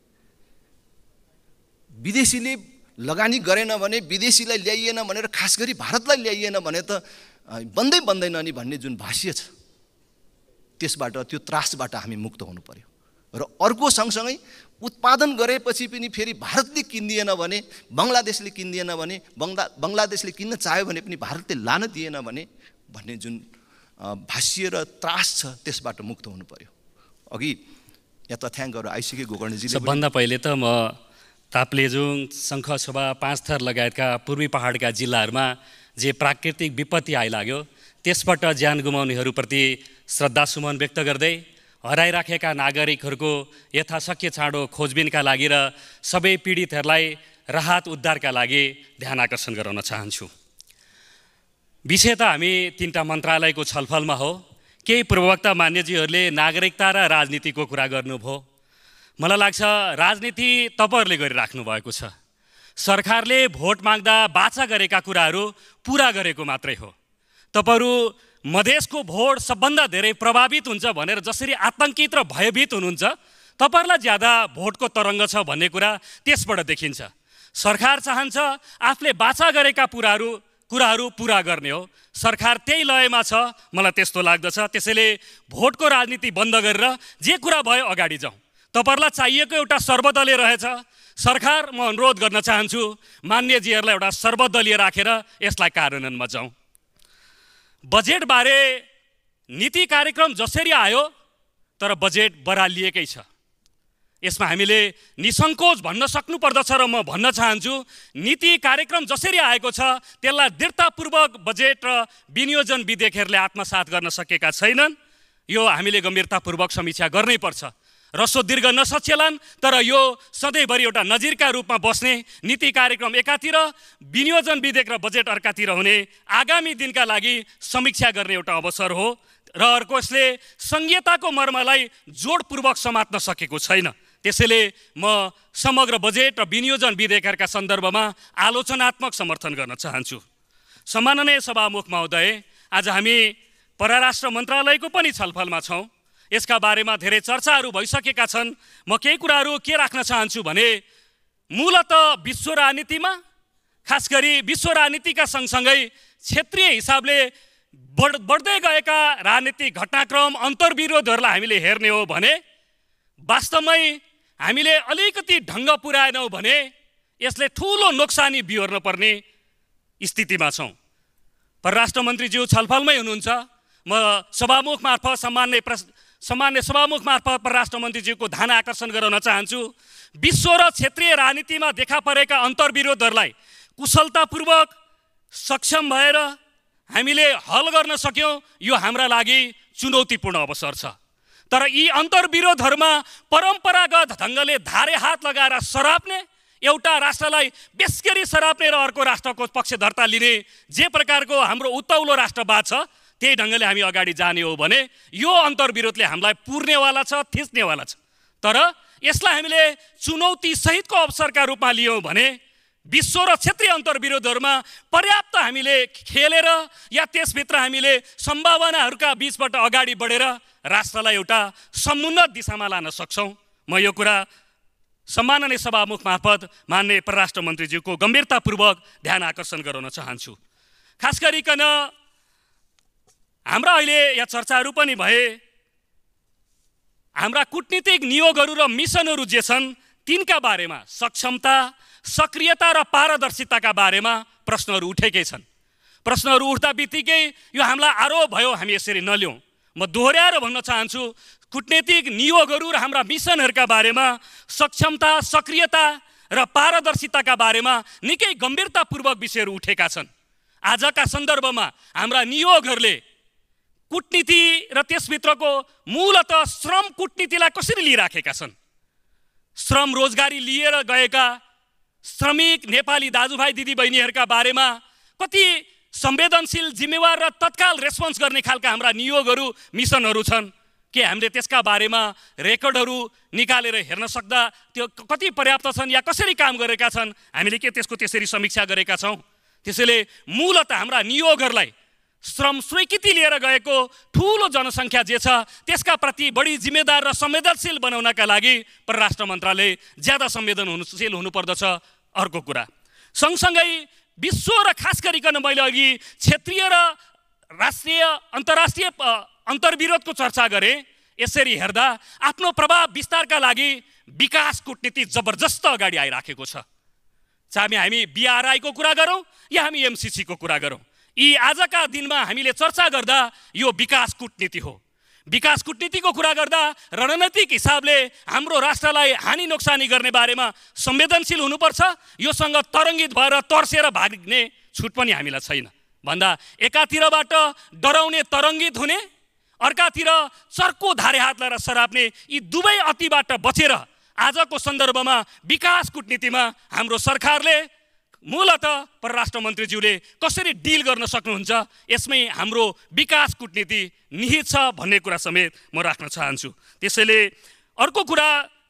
विदेशीले लगानी गरेन भने, विदेशीलाई ल्याइएन भनेर, खास गरी भारतलाई ल्याइएन भने त बन्दैन नि भन्ने जुन भाष्य छ, त्यसबाट, त्यो त्रासबाट हामी मुक्त हुनु पर्यो। र अर्को सँगसँगै उत्पादन गरेपछि पनि फेरि भारतले किन्दिएन भने, बङ्गलादेशले किन्दिएन भने, बङ्गलादेशले किन्न चाह्यो भने पनि भारतले लान दिएन भने भन्ने जुन भाष्य र त्रास छ, त्यसबाट मुक्त हुनु पर्यो। अघि यहाँ तथ्याङ्कहरू आइसके गोकर्णजीले। सबभन्दा पहिले त म ताप्लेजुङ, शङ्खसभा, पाँचथर लगायतका पूर्वी पहाडका जिल्लाहरूमा जे प्राकृतिक विपत्ति आइलाग्यो त्यसबाट ज्यान गुमाउनेहरूप्रति श्रद्धासुमन व्यक्त गर्दै हराइराखेका नागरिकहरूको यथाशक्य चाँडो खोजबिनका लागि र सबै पीडितहरूलाई राहत उद्धारका लागि ध्यान आकर्षण गराउन चाहन्छु। विषय त हामी तीनटा मन्त्रालयको छलफलमा हो। केही पूर्ववक्ता मान्यजीहरूले नागरिकता र राजनीतिको कुरा गर्नुभयो। मलाई लाग्छ राजनीति तपाईँहरूले गरिराख्नु भएको छ। सरकारले भोट माग्दा बाचा गरेका कुराहरू पुरा गरेको मात्रै हो। तपाईँहरू मधेसको भोट सबभन्दा धेरै प्रभावित हुन्छ भनेर जसरी आतंकित र भयभीत हुनुहुन्छ, तपाईँहरूलाई ज्यादा भोटको तरङ्ग छ भन्ने कुरा त्यसबाट देखिन्छ। सरकार चाहन्छ आफूले बाचा गरेका कुराहरू पुरा गर्ने हो। सरकार त्यही लयमा छ, मलाई त्यस्तो लाग्दछ। त्यसैले भोटको राजनीति बन्द गरेर जे कुरा भयो अगाडि जाउँ। तपाईँहरूलाई चाहिएको एउटा सर्वदलीय रहेछ। सरकार, म अनुरोध गर्न चाहन्छु मान्यजीहरूलाई एउटा सर्वदलीय राखेर यसलाई कार्यान्वयनमा जाउँ। बजेटबारे नीति कार्यक्रम जसरी आयो, तर बजेट बरालिएकै छ। यसमा हामीले निसङ्कोच भन्न सक्नुपर्दछ र म भन्न चाहन्छु नीति कार्यक्रम जसरी आएको छ त्यसलाई दृढतापूर्वक बजेट र विनियोजन विधेयकहरूले आत्मसात गर्न सकेका छैनन्। यो हामीले गम्भीरतापूर्वक समीक्षा गर्नै पर्छ। रसो दीर्घ नसचेलान्, तर यो सधैँभरि एउटा नजिरका रूपमा बस्ने नीति कार्यक्रम एकातिर, विनियोजन विधेयक र बजेट अर्कातिर हुने आगामी दिनका लागि समीक्षा गर्ने एउटा अवसर हो। र अर्को, यसले संहिताको मर्मलाई जोडपूर्वक समात्न सकेको छैन। त्यसैले म समग्र बजेट र विनियोजन विधेयकका सन्दर्भमा आलोचनात्मक समर्थन गर्न चाहन्छु। सम्माननीय सभामुख महोदय, आज हामी परराष्ट्र मन्त्रालयको पनि छलफलमा छौँ। यसका बारेमा धेरै चर्चाहरू भइसकेका छन्। म केही कुराहरू के राख्न चाहन्छु भने, मूलतः विश्व राजनीतिमा, खास गरी विश्व राजनीतिका सँगसँगै क्षेत्रीय हिसाबले बढ्दै गएका राजनीतिक घटनाक्रम, अन्तर्विरोधहरूलाई हामीले हेर्ने हो भने वास्तवमै हामीले अलिकति ढङ्ग पुर्याएनौँ भने यसले ठुलो नोक्सानी बिहोर्न पर्ने स्थितिमा छौँ। परराष्ट्र मन्त्रीज्यू छलफलमै हुनुहुन्छ। म सभामुख मार्फत सामान्य सभामुख मार्फत परराष्ट्र मन्त्रीज्यूको ध्यान आकर्षण गराउन चाहन्छु। विश्व र क्षेत्रीय राजनीतिमा देखा परेका अन्तर्विरोधहरूलाई कुशलतापूर्वक सक्षम भएर हामीले हल गर्न सक्यौँ, यो हाम्रा लागि चुनौतीपूर्ण अवसर छ। तर यी अन्तर्विरोधहरूमा परम्परागत ढङ्गले धारे हात लगाएर सराप्ने, एउटा राष्ट्रलाई बेसगरी सराप्ने र अर्को राष्ट्रको पक्षधर्ता लिने जे प्रकारको हाम्रो उत्तौलो राष्ट्रवाद छ, त्यही ढङ्गले हामी अगाडि जाने हो भने यो अन्तर्विरोधले हामीलाई पुर्नेवाला छ, थिच्नेवाला छ। तर यसलाई हामीले चुनौती सहितको अवसरका रूपमा लियौँ भने विश्व र क्षेत्रीय अन्तर्विरोधहरूमा पर्याप्त हामीले खेलेर या त्यसभित्र हामीले सम्भावनाहरूका बीचबाट अगाडि बढेर राष्ट्रलाई एउटा समुन्नत दिशामा लान सक्छौँ। म यो कुरा सम्माननीय सभामुख मार्फत माननीय परराष्ट्र मन्त्रीज्यूको गम्भीरतापूर्वक ध्यान आकर्षण गराउन चाहन्छु। खास गरिकन हाम्रा अहिले यहाँ चर्चाहरू पनि भए, हाम्रा कूटनीतिक नियोगहरू र मिसनहरू जे छन् तिनका बारेमा सक्षमता, सक्रियता र पारदर्शिताका बारेमा प्रश्नहरू उठेकै छन्। प्रश्नहरू उठ्दा बित्तिकै यो हामीलाई आरोप भयो, हामी यसरी नलिउँ। म दोहोऱ्याएर भन्न चाहन्छु, कूटनीतिक नियोगहरू र हाम्रा मिसनहरूका बारेमा सक्षमता, सक्रियता र पारदर्शिताका बारेमा निकै गम्भीरतापूर्वक विषयहरू उठेका छन्। आजका सन्दर्भमा हाम्रा नियोगहरूले कूटनीति र त्यसभित्रको मूलतः श्रम कूटनीतिलाई कसरी लिइराखेका छन्। श्रम रोजगारी लिएर गएका श्रमिक नेपाली दाजुभाइ दिदीबहिनीहरूका बारेमा कति संवेदनशील, जिम्मेवार र तत्काल रेस्पोन्स गर्ने खालका हाम्रा नियोगहरू, मिसनहरू छन्। के हामीले त्यसका बारेमा रेकर्डहरू निकालेर हेर्न सक्दा त्यो कति पर्याप्त छन् या कसरी काम गरेका छन्, हामीले के त्यसको त्यसरी समीक्षा गरेका छौँ? त्यसैले मूलतः हाम्रा नियोगहरूलाई श्रम स्वीकृति लिएर गएको ठुलो जनसङ्ख्या जे छ त्यसका प्रति बढी जिम्मेदार र संवेदनशील बनाउनका लागि परराष्ट्र मन्त्रालय ज्यादा संवेदनशील हुनुपर्दछ। अर्को कुरा, सँगसँगै विश्व र खास गरिकन मैले अघि क्षेत्रीय र राष्ट्रिय अन्तर्राष्ट्रिय अन्तर्विरोधको चर्चा गरेँ। यसरी हेर्दा आफ्नो प्रभाव विस्तारका लागि विकास कूटनीति जबरजस्त अगाडि आइराखेको छ। चाहे हामी BRI को कुरा गरौँ या हामी MCC को कुरा गरौँ, यी आजका दिनमा हामीले चर्चा गर्दा यो विकास कूटनीति हो। विकास कूटनीतिको कुरा गर्दा रणनीतिक हिसाबले हाम्रो राष्ट्रलाई हानि नोक्सानी गर्ने बारेमा संवेदनशील हुनुपर्छ। योसँग तरङ्गित भएर तर्सेर भाग्ने छुट पनि हामीलाई छैन। भन्दा एकातिरबाट डराउने तरङ्गित हुने, अर्कातिर चर्को धारे हात लगाएर सराप्ने, यी दुवै अतिबाट बचेर आजको सन्दर्भमा विकास कूटनीतिमा हाम्रो सरकारले मूलतः परराष्ट्र मन्त्रीज्यूले कसरी डिल गर्न सक्नुहुन्छ, यसमै हाम्रो विकास कूटनीति निहित छ भन्ने कुरा समेत म राख्न चाहन्छु। त्यसैले अर्को कुरा,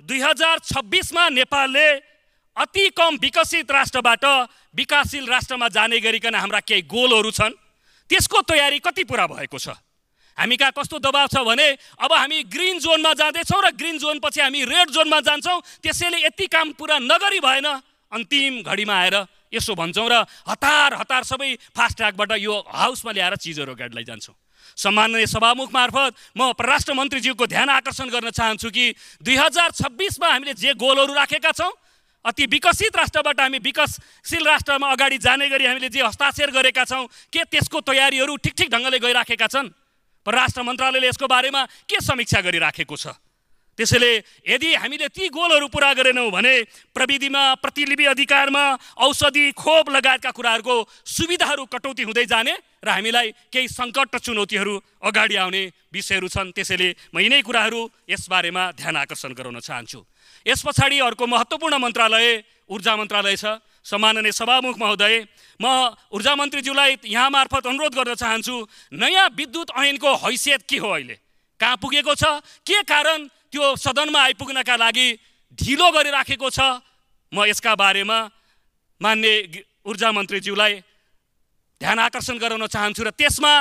2026मा नेपालले अति कम विकसित राष्ट्रबाट विकासशील राष्ट्रमा जाने गरिकन हाम्रा केही गोलहरू छन्, त्यसको तयारी कति पुरा भएको छ? हामी कहाँ कस्तो दबाब छ भने अब हामी ग्रिन जोनमा जाँदैछौँ र ग्रिन जोन पछि हामी रेड जोनमा जान्छौँ। त्यसैले यति काम पुरा नगरी भएन, अन्तिम घडीमा आएर यसो भन्छौँ र हतार हतार सबै फास्ट ट्र्याकबाट यो हाउसमा ल्याएर चिजहरू गाडी लैजान्छौँ। सम्माननीय सभामुख मार्फत म परराष्ट्र मन्त्रीज्यूको ध्यान आकर्षण गर्न चाहन्छु कि 2026मा हामीले जे गोलहरू राखेका छौँ, अति विकसित राष्ट्रबाट हामी विकासशील राष्ट्रमा अगाडि जाने गरी हामीले जे हस्ताक्षर गरेका छौँ, के त्यसको तयारीहरू ठिक ढङ्गले गइराखेका छन्? परराष्ट्र मन्त्रालयले यसको बारेमा के समीक्षा गरिराखेको छ? त्यसैले यदि हामीले ती गोलहरू पुरा गरेनौँ भने प्रविधिमा, प्रतिलिपि अधिकारमा, औषधि, खोप लगायतका कुराहरूको सुविधाहरू कटौती हुँदै जाने र हामीलाई केही सङ्कट र चुनौतीहरू अगाडि आउने विषयहरू छन्। त्यसैले म यिनै कुराहरू यसबारेमा ध्यान आकर्षण गराउन चाहन्छु। यस पछाडि अर्को महत्त्वपूर्ण मन्त्रालय ऊर्जा मन्त्रालय छ। सम्माननीय सभामुख महोदय, म ऊर्जा मन्त्रीज्यूलाई यहाँ मार्फत अनुरोध गर्न चाहन्छु, नयाँ विद्युत ऐनको हैसियत के हो, अहिले कहाँ पुगेको छ, के कारण त्यो सदनमा आइपुग्नका लागि ढिलो गरिराखेको छ? म यसका बारेमा माननीय ऊर्जा मन्त्रीज्यूलाई ध्यान आकर्षण गराउन चाहन्छु र त्यसमा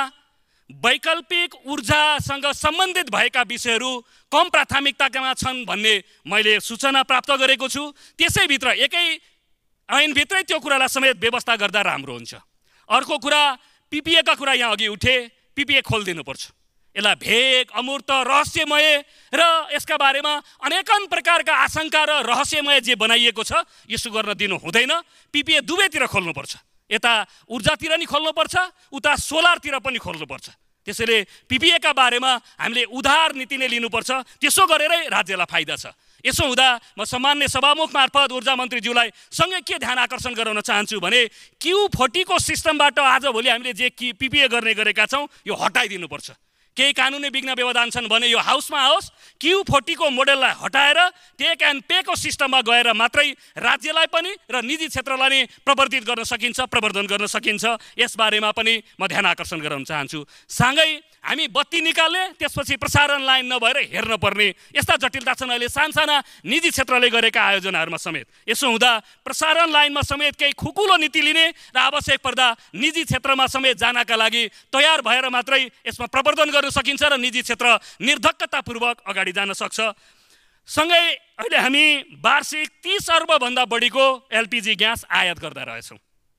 वैकल्पिक ऊर्जासँग सम्बन्धित भएका विषयहरू कम प्राथमिकतामा छन् भन्ने मैले सूचना प्राप्त गरेको छु। त्यसैभित्र एकै ऐनभित्रै त्यो कुरालाई समेत व्यवस्था गर्दा राम्रो हुन्छ। अर्को कुरा, PPA का कुरा यहाँ अघि उठे, PPA खोलिदिनुपर्छ। यसलाई भेग, अमूर्त, रहस्यमय र यसका बारेमा अनेकन प्रकारका आशंका र रहस्यमय जे बनाइएको छ यसो गर्न दिनु हुँदैन। PPA दुवैतिर खोल्नुपर्छ, यता ऊर्जातिर नि खोल्नुपर्छ, उता सोलरतिर पनि खोल्नुपर्छ। त्यसैले PPA का बारेमा हामीले उधार नीति नै लिनुपर्छ, त्यसो गरेरै राज्यलाई फाइदा छ। यसो हुँदा म सम्माननीय सभामुख मार्फत ऊर्जा मन्त्रीज्यूलाई सँगै के ध्यान आकर्षण गराउन चाहन्छु भने Q40 को सिस्टमबाट आजभोलि हामीले जे PPA गर्ने गरेका छौँ यो हटाइदिनुपर्छ। केही कानुनी विघ्न व्यवधान छन् भने यो हाउसमा आओस्, Q40 को मोडेललाई हटाएर टेक एन्ड पेको सिस्टममा गएर मात्रै राज्यलाई पनि र निजी क्षेत्रलाई नै प्रवर्धित गर्न सकिन्छ, प्रवर्धन गर्न सकिन्छ। यसबारेमा पनि म ध्यान आकर्षण गराउन चाहन्छु। सँगै हामी बत्ती निकाल्ने, त्यसपछि प्रसारण लाइन नभएर हेर्न पर्ने यस्ता जटिलता छन् अहिले सानसाना निजी क्षेत्रले गरेका आयोजनाहरूमा समेत। यसो हुँदा प्रसारण लाइनमा समेत केही खुकुलो नीति लिने र आवश्यक पर्दा निजी क्षेत्रमा समेत जानका लागि तयार भएर मात्रै यसमा प्रवर्धन गर्न सकिन्छ र निजी क्षेत्र निर्धक्कतापूर्वक अगाडि जान सक्छ। सँगै अहिले हामी वार्षिक 30 अर्बभन्दा बढीको LPG ग्यास आयात गर्दा रहेछौँ।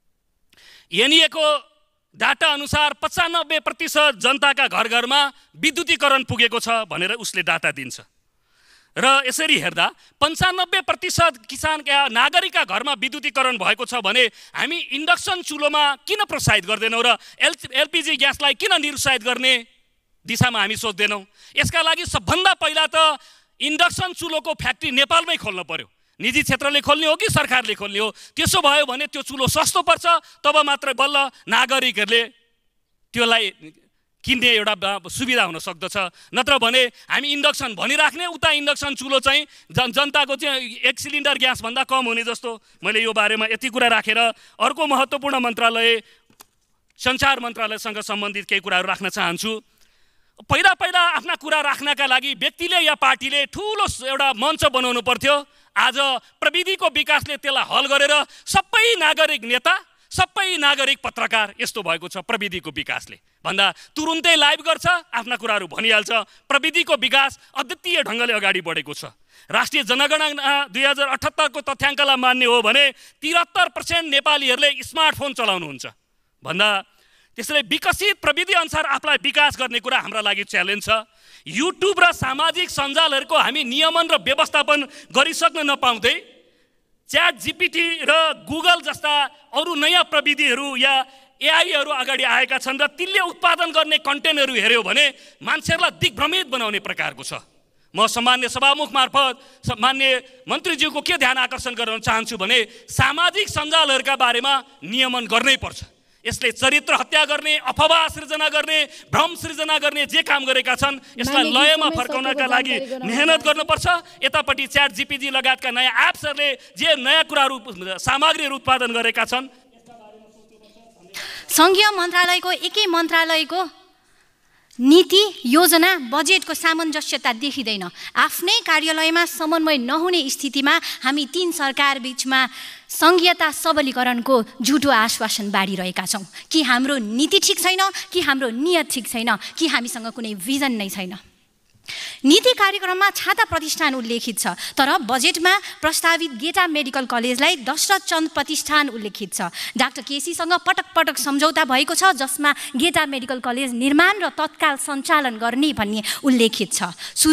एनईएको डाटा अनुसार 95% जनताका घर घरमा विद्युतीकरण पुगेको छ भनेर उसले डाटा दिन्छ। र यसरी हेर्दा 95% किसानका नागरिकका घरमा विद्युतीकरण भएको छ भने हामी इन्डक्सन चुलोमा किन प्रोत्साहित गर्दैनौँ र LPG ग्यासलाई किन निरुत्साहित गर्ने दिशामा हामी सोच्दैनौँ? यसका लागि सबभन्दा पहिला त इन्डक्सन चुलोको फ्याक्ट्री नेपालमै खोल्न पर्यो। निजी क्षेत्रले खोल्ने हो कि सरकारले खोल्ने हो? त्यसो भयो भने त्यो चुलो सस्तो पर्छ, तब मात्र बल्ल नागरिकहरूले त्यसलाई किन्ने एउटा सुविधा हुन सक्दछ। नत्र भने हामी इन्डक्सन भनिराख्ने, उता इन्डक्सन चुलो चाहिँ जनताको चाहिँ 1 सिलिन्डर ग्यासभन्दा कम हुने जस्तो। मैले यो बारेमा यति कुरा राखेर अर्को महत्त्वपूर्ण मन्त्रालय सञ्चार मन्त्रालयसँग सम्बन्धित केही कुराहरू राख्न चाहन्छु। पहिला आफ्ना कुरा राख्नका लागि व्यक्तिले या पार्टीले ठुलो एउटा मञ्च बनाउनु पर्थ्यो। आज प्रविधिको विकासले त्यसलाई हल गरेर सबै नागरिक नेता, सबै नागरिक पत्रकार यस्तो भएको छ। प्रविधिको विकासले भन्दा तुरुन्तै लाइभ गर्छ, आफ्ना कुराहरू भनिहाल्छ। प्रविधिको विकास अद्वितीय ढङ्गले अगाडि बढेको छ। राष्ट्रिय जनगणना 2078 को तथ्याङ्कलाई मान्ने हो भने 73% नेपालीहरूले स्मार्टफोन चलाउनुहुन्छ भन्दा त्यसैले विकसित प्रविधि अनुसार आफूलाई विकास गर्ने कुरा हाम्रा लागि च्यालेन्ज छ। युट्युब र सामाजिक सञ्जालहरूको हामी नियमन र व्यवस्थापन गरिसक्न नपाउँदै च्याट GPT र गुगल जस्ता अरू नयाँ प्रविधिहरू या AIहरू अगाडि आएका छन् र तिनले उत्पादन गर्ने कन्टेन्टहरू हेऱ्यो भने मान्छेहरूलाई दिग्भ्रमित बनाउने प्रकारको छ। म सम्मान्य सभामुख मार्फत मान्य मन्त्रीज्यूको के ध्यान आकर्षण गर्न चाहन्छु भने सामाजिक सञ्जालहरूका बारेमा नियमन गर्नै पर्छ। यसले चरित्र हत्या गर्ने, अफवाह सृजना गर्ने, भ्रम सृजना गर्ने जे काम गरेका छन् यसलाई लयमा फर्काउनका लागि मेहनत गर्नुपर्छ। यतापट्टि च्याट GPT लगायतका नयाँ एप्सहरूले जे नयाँ कुराहरू सामग्रीहरू उत्पादन गरेका छन्, सङ्घीय मन्त्रालयको एकै मन्त्रालयको नीति योजना बजेटको सामञ्जस्यता देखिँदैन। आफ्नै कार्यालयमा समन्वय नहुने स्थितिमा हामी तीन सरकार बीचमा सङ्घीयता सबलीकरणको झुटो आश्वासन बाँडिरहेका छौँ। कि हाम्रो नीति ठिक छैन, कि हाम्रो नियत ठिक छैन, कि हामीसँग कुनै भिजन नै छैन। नीति कार्यक्रममा छाता प्रतिष्ठान उल्लेखित छ, तर बजेटमा प्रस्तावित गेटा मेडिकल कलेजलाई दशरथ चन्द प्रतिष्ठान उल्लेखित छ। डाक्टर केसीसँग पटक पटक सम्झौता भएको छ जसमा गेटा मेडिकल कलेज निर्माण र तत्काल सञ्चालन गर्ने भन्ने उल्लेखित छ।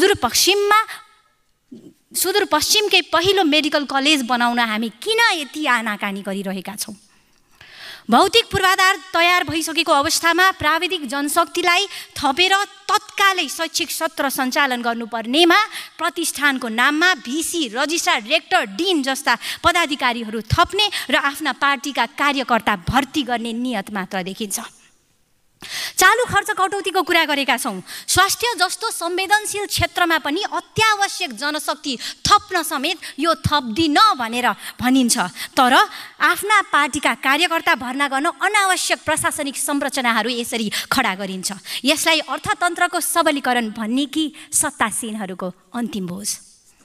सुदूरपश्चिमकै पहिलो मेडिकल कलेज बनाउन हामी किन यति आनाकानी गरिरहेका छौँ? भौतिक पूर्वाधार तयार भइसकेको अवस्थामा प्राविधिक जनशक्तिलाई थपेर तत्कालै शैक्षिक सत्र सञ्चालन गर्नुपर्नेमा प्रतिष्ठानको नाममा VC, रजिस्ट्रार, रेक्टर, डिन जस्ता पदाधिकारीहरू थप्ने र आफ्ना पार्टीका कार्यकर्ता भर्ती गर्ने नियत मात्र देखिन्छ। चालु खर्च कटौतीको कुरा गरेका छौँ। स्वास्थ्य जस्तो संवेदनशील क्षेत्रमा पनि अत्यावश्यक जनशक्ति थप्न समेत यो थप्दिन भनेर भनिन्छ, तर आफ्ना पार्टीका कार्यकर्ता भर्ना गर्न अनावश्यक प्रशासनिक संरचनाहरू यसरी खडा गरिन्छ। यसलाई अर्थतन्त्रको सबलीकरण भन्ने कि सत्तासीनहरूको अन्तिम भोज?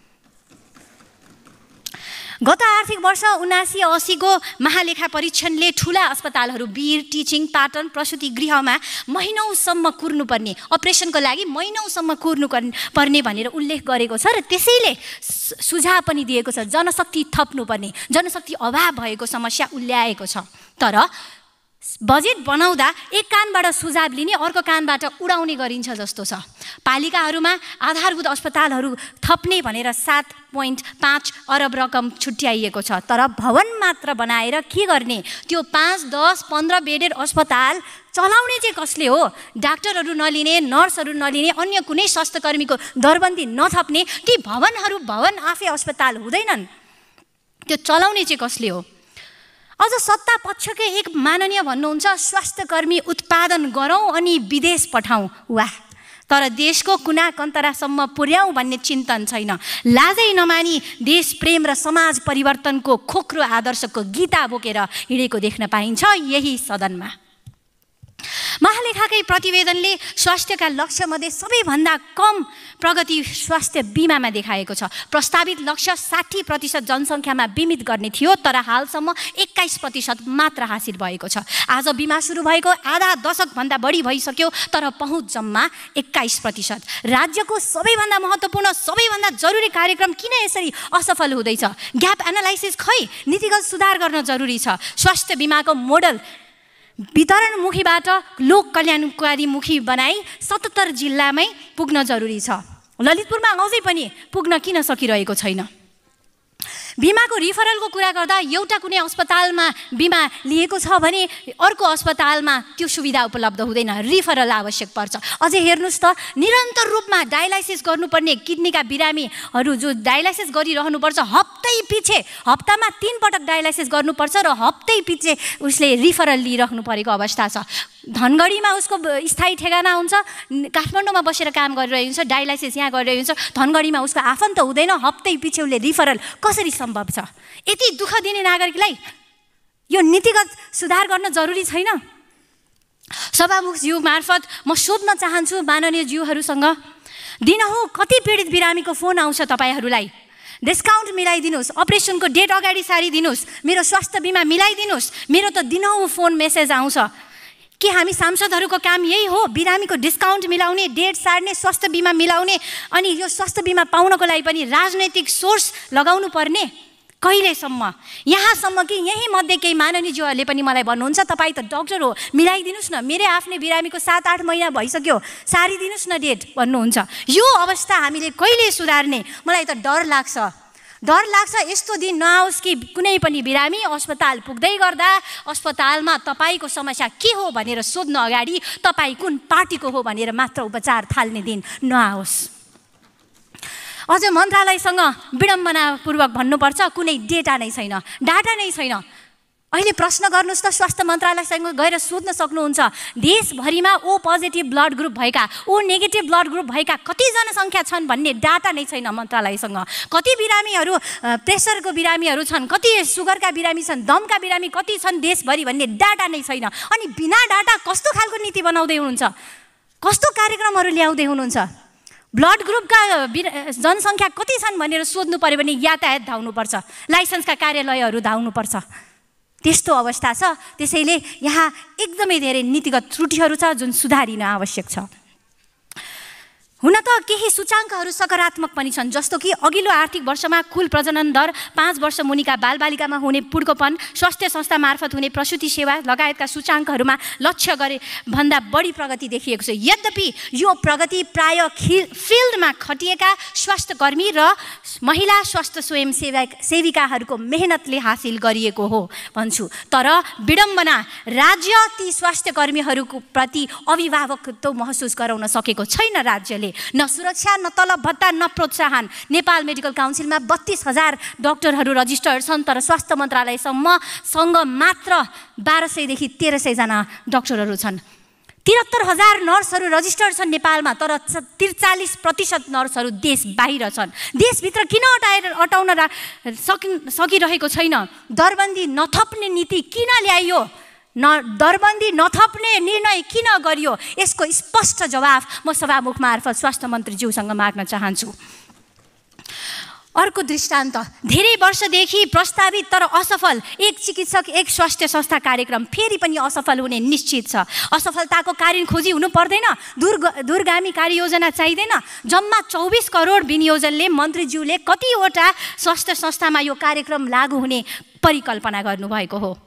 गत आर्थिक वर्ष 79-80 को महालेखा परीक्षणले ठुला अस्पतालहरू वीर, टिचिङ, पाटन, प्रसुति गृहमा महिनौसम्म कुर्नुपर्ने, अपरेसनको लागि महिनौसम्म कुर्नुपर्ने भनेर उल्लेख गरेको छ र त्यसैले सुझाव पनि दिएको छ। जनशक्ति थप्नुपर्ने, जनशक्ति अभाव भएको समस्या उल्ल्याएको छ। तर बजेट बनाउँदा एक कानबाट सुझाव लिने, अर्को कानबाट उडाउने गरिन्छ जस्तो छ। पालिकाहरूमा आधारभूत अस्पतालहरू थप्ने भनेर 7.5 अरब रकम छुट्याइएको छ, तर भवन मात्र बनाएर के गर्ने? त्यो 5, 10, 15 बेडेड अस्पताल चलाउने चाहिँ कसले हो? डाक्टरहरू नलिने, नर्सहरू नलिने, अन्य कुनै स्वास्थ्यकर्मीको दरबन्दी नथप्ने ती भवन आफै अस्पताल हुँदैनन्। त्यो चलाउने चाहिँ कसले हो? अझ सत्ता पक्षकै एक माननीय भन्नुहुन्छ स्वास्थ्यकर्मी उत्पादन गरौँ अनि विदेश पठाउँ। वाह, तर देशको कुना कन्तरासम्म पुर्याउँ भन्ने चिन्तन छैन। लाजै नमानी देश प्रेम र समाज परिवर्तनको खोक्रो आदर्शको गीता बोकेर हिँडेको देख्न पाइन्छ यही सदनमा। महालेखाकै प्रतिवेदनले स्वास्थ्यका लक्ष्यमध्ये सबैभन्दा कम प्रगति स्वास्थ्य बिमामा देखाएको छ। प्रस्तावित लक्ष्य 60% जनसङ्ख्यामा बीमित गर्ने थियो, तर हालसम्म 21% मात्र हासिल भएको छ। आज बिमा सुरु भएको आधा दशकभन्दा बढी भइसक्यो, तर पहुँच जम्मा 21%। राज्यको सबैभन्दा महत्त्वपूर्ण सबैभन्दा जरुरी कार्यक्रम किन यसरी असफल हुँदैछ? ग्याप एनालाइसिस खै? नीतिगत सुधार गर्न जरुरी छ। स्वास्थ्य बिमाको मोडल वितरणमुखीबाट लोक कल्याणकारीमुखी बनाई 77 जिल्लामै पुग्न जरुरी छ। ललितपुरमा अझै पनि पुग्न किन सकिरहेको छैन? बिमाको रिफरलको कुरा गर्दा एउटा कुनै अस्पतालमा बिमा लिएको छ भने अर्को अस्पतालमा त्यो सुविधा उपलब्ध हुँदैन, रिफरल आवश्यक पर्छ। अझै हेर्नुहोस् त, निरन्तर रूपमा डायलाइसिस गर्नुपर्ने किडनीका बिरामीहरू जो डायलाइसिस गरिरहनुपर्छ, हप्तामा 3 पटक डायलाइसिस गर्नुपर्छ र हप्तै पछि उसले रिफरल लिइराख्नु परेको अवस्था छ। धनगढीमा उसको स्थायी ठेगाना हुन्छ, काठमाडौँमा बसेर काम गरिरहेको हुन्छ, डायलाइसिस यहाँ गरिरहेको हुन्छ, धनगढीमा उसको आफन्त हुँदैन, हप्तै पछि उसले रिफरल कसरी सम्भव छ? यति दुःख दिने नागरिकलाई यो नीतिगत सुधार गर्न जरुरी छैन? सभामुखज्यू मार्फत म सोध्न चाहन्छु माननीय ज्यूहरूसँग, दिनहुँ कति पीडित बिरामीको फोन आउँछ तपाईँहरूलाई? डिस्काउन्ट मिलाइदिनुहोस्, अपरेसनको डेट अगाडि सारिदिनुहोस्, मेरो स्वास्थ्य बिमा मिलाइदिनुहोस्। मेरो त दिनहुँ फोन मेसेज आउँछ। के हामी सांसदहरूको काम यही हो? बिरामीको डिस्काउन्ट मिलाउने, डेट सार्ने, स्वास्थ्य बिमा मिलाउने, अनि यो स्वास्थ्य बिमा पाउनको लागि पनि राजनैतिक सोर्स लगाउनु पर्ने? कहिलेसम्म? यहाँसम्म कि यही मध्ये केही माननीयज्यूहरूले पनि मलाई भन्नुहुन्छ, तपाईँ त डाक्टर हो, मिलाइदिनुहोस् न, मेरो आफ्नै बिरामीको 7-8 महिना भइसक्यो, सारिदिनुहोस् न डेट भन्नुहुन्छ। यो अवस्था हामीले कहिले सुधार्ने? मलाई त डर लाग्छ यस्तो दिन नआओस् कि कुनै पनि बिरामी अस्पताल पुग्दै गर्दा अस्पतालमा तपाईँको समस्या के हो भनेर सोध्न अगाडि तपाईँ कुन पार्टीको हो भनेर मात्र उपचार थाल्ने दिन नआओस्। अझ मन्त्रालयसँग विडम्बनापूर्वक भन्नुपर्छ, कुनै डेटा नै छैन, डाटा नै छैन। अहिले प्रश्न गर्नुहोस् त, स्वास्थ्य मन्त्रालयसँग गएर सोध्न सक्नुहुन्छ, देशभरिमा ओ पोजिटिभ ब्लड ग्रुप भएका, ओ नेगेटिभ ब्लड ग्रुप भएका कति जनसङ्ख्या छन् भन्ने डाटा नै छैन मन्त्रालयसँग। कति बिरामीहरू प्रेसरको बिरामीहरू छन्, कति सुगरका बिरामी छन्, दमका बिरामी कति छन् देशभरि भन्ने डाटा नै छैन। अनि बिना डाटा कस्तो खालको नीति बनाउँदै हुनुहुन्छ? कस्तो कार्यक्रमहरू ल्याउँदै हुनुहुन्छ? ब्लड ग्रुपका जनसङ्ख्या कति छन् भनेर सोध्नु पर्यो भने यातायात धाउनुपर्छ, लाइसेन्सका कार्यालयहरू धाउनुपर्छ। त्यस्तो अवस्था छ। त्यसैले यहाँ एकदमै धेरै नीतिगत त्रुटिहरू छ जुन सुधारिन आवश्यक छ। हुन त केही सूचाङ्कहरू सकारात्मक पनि छन्, जस्तो कि अघिल्लो आर्थिक वर्षमा कुल प्रजनन दर, 5 वर्ष मुनिका बालबालिकामा हुने पुड्कोपन, स्वास्थ्य संस्था मार्फत हुने प्रसुति सेवा लगायतका सूचाङ्कहरूमा लक्ष्य गरे भन्दा बढी प्रगति देखिएको छ। यद्यपि यो प्रगति प्राय फिल्डमा खटिएका स्वास्थ्यकर्मी र महिला स्वास्थ्य स्वयंसेविकाहरूको मेहनतले हासिल गरिएको हो भन्छु। तर विडम्बना, राज्य ती स्वास्थ्यकर्मीहरूको प्रति अभिभावकत्व महसुस गराउन सकेको छैन। राज्यले न सुरक्षा, न तलब भत्ता, न प्रोत्साहन। नेपाल मेडिकल काउन्सिलमा 32,000 डाक्टरहरू रजिस्टर्ड छन्, तर स्वास्थ्य मन्त्रालयसँग मात्र 1200 देखि 1300 जना डाक्टरहरू छन्। 73,000 नर्सहरू रजिस्टर्ड छन् नेपालमा, तर 43% नर्सहरू देश बाहिर छन्। देशभित्र किन अटाउन सकिरहेको छैन? दरबन्दी नथप्ने नीति किन ल्याइयो? दरबन्दी नथप्ने निर्णय किन गरियो? यसको स्पष्ट जवाफ म सभामुख मार्फत स्वास्थ्य मन्त्रीज्यूसँग माग्न चाहन्छु। अर्को दृष्टान्त, धेरै वर्षदेखि प्रस्तावित तर असफल एक चिकित्सक एक स्वास्थ्य संस्था कार्यक्रम फेरि पनि असफल हुने निश्चित छ। असफलताको कारण खोजी हुनु पर्दैन, दूरगामी कार्ययोजना चाहिँदैन। जम्मा 24 करोड विनियोजनले मन्त्रीज्यूले कतिवटा स्वास्थ्य संस्थामा यो कार्यक्रम लागू हुने परिकल्पना गर्नुभएको हो।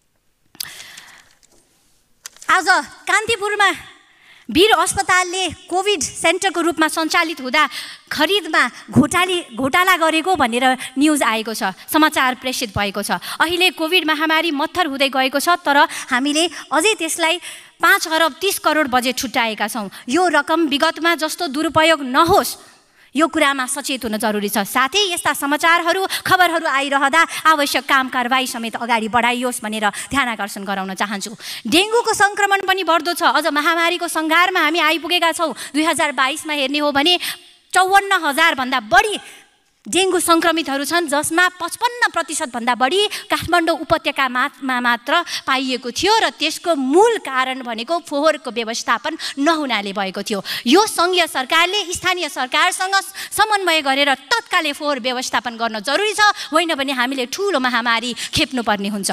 आज कान्तिपुरमा वीर अस्पतालले कोभिड सेन्टरको रूपमा सञ्चालित हुँदा खरिदमा घोटाला गरेको भनेर न्युज आएको छ, समाचार प्रेषित भएको छ। अहिले कोभिड महामारी मत्थर हुँदै गएको छ, तर हामीले अझै त्यसलाई 5 अरब 30 करोड बजेट छुट्याएका छौँ। यो रकम विगतमा जस्तो दुरुपयोग नहोस्, यो कुरामा सचेत हुन जरुरी छ। साथै यस्ता समाचारहरू खबरहरू आइरहँदा आवश्यक काम कारबाही समेत अगाडि बढाइयोस् भनेर ध्यान आकर्षण गराउन चाहन्छु। डेङ्गुको सङ्क्रमण पनि बढ्दो छ। अझ महामारीको सङ्घारमा हामी आइपुगेका छौँ। 2022मा हेर्ने हो भने 54,000 भन्दा बढी डेङ्गु सङ्क्रमितहरू छन्, जसमा 55% भन्दा बढी काठमाडौँ उपत्यकामा मात्र पाइएको थियो र त्यसको मूल कारण भनेको फोहोरको व्यवस्थापन नहुनाले भएको थियो। यो सङ्घीय सरकारले स्थानीय सरकारसँग समन्वय गरेर तत्कालै फोहोर व्यवस्थापन गर्न जरुरी छ, होइन भने हामीले ठुलो महामारी खेप्नुपर्ने हुन्छ।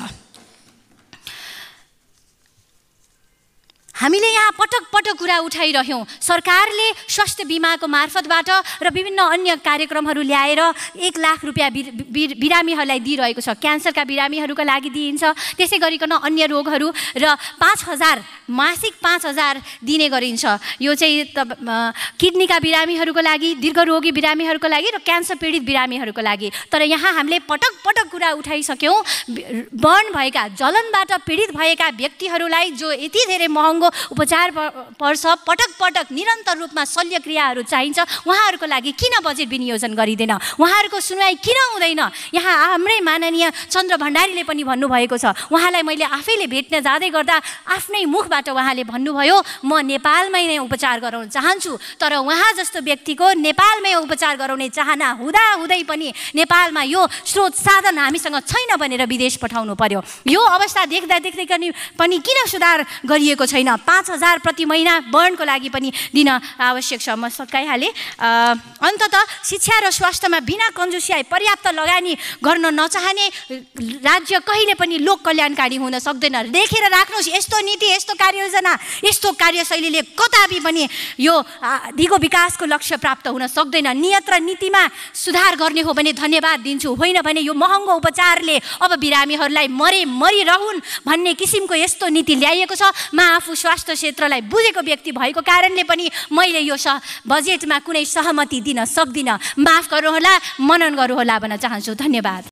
हामीले यहाँ पटक पटक कुरा उठाइरह्यौँ। सरकारले स्वास्थ्य बिमाको मार्फतबाट र विभिन्न अन्य कार्यक्रमहरू ल्याएर 1 लाख रुपियाँ बिरामीहरूलाई दिइरहेको छ। क्यान्सरका बिरामीहरूका लागि दिइन्छ, त्यसै गरिकन अन्य रोगहरू र 5,000 मासिक 5,000 दिने गरिन्छ। यो चाहिँ किडनीका बिरामीहरूको लागि, दीर्घरोगी बिरामीहरूको लागि र क्यान्सर पीडित बिरामीहरूको लागि। तर यहाँ हामीले पटक पटक कुरा उठाइसक्यौँ, बर्न भएका, जलनबाट पीडित भएका व्यक्तिहरूलाई जो यति धेरै महँगो उपचार पर्छ, पटक पटक निरन्तर रूपमा शल्यक्रियाहरू चाहिन्छ, उहाँहरूको लागि किन बजेट विनियोजन गरिँदैन? उहाँहरूको सुनवाई किन हुँदैन? यहाँ हाम्रै माननीय चन्द्र भण्डारीले पनि भन्नुभएको छ। उहाँलाई मैले आफैले भेट्न जाँदै गर्दा आफ्नै मुखबाट उहाँले भन्नुभयो, म नेपालमै नै उपचार गराउन चाहन्छु। तर उहाँ जस्तो व्यक्तिको नेपालमै उपचार गराउने चाहना हुँदाहुँदै पनि नेपालमा यो स्रोत साधन हामीसँग छैन भनेर विदेश पठाउनु पर्यो। यो अवस्था देख्दा पनि किन सुधार गरिएको छैन? 5,000 प्रति महिना बर्नको लागि पनि दिन आवश्यक छ। म सकाइहालेँ। अन्ततः शिक्षा र स्वास्थ्यमा बिना कन्जुसियाई पर्याप्त लगानी गर्न नचाहने राज्य कहिले पनि लोक कल्याणकारी हुन सक्दैन। देखेर राख्नुहोस्, यस्तो नीति, यस्तो कार्ययोजना, यस्तो कार्यशैलीले कदापि पनि यो दिगो विकासको लक्ष्य प्राप्त हुन सक्दैन। नियत र नीतिमा सुधार गर्ने हो भने धन्यवाद दिन्छु, होइन भने यो महँगो उपचारले अब बिरामीहरूलाई मरिरहन् भन्ने किसिमको यस्तो नीति ल्याइएको छ। म आफू स्वास्थ्य क्षेत्रलाई बुझेको व्यक्ति भएको कारणले पनि मैले यो बजेटमा कुनै सहमति दिन सक्दिनँ। माफ गर्नुहोला, मनन गर्नुहोला भन्न चाहन्छु। धन्यवाद।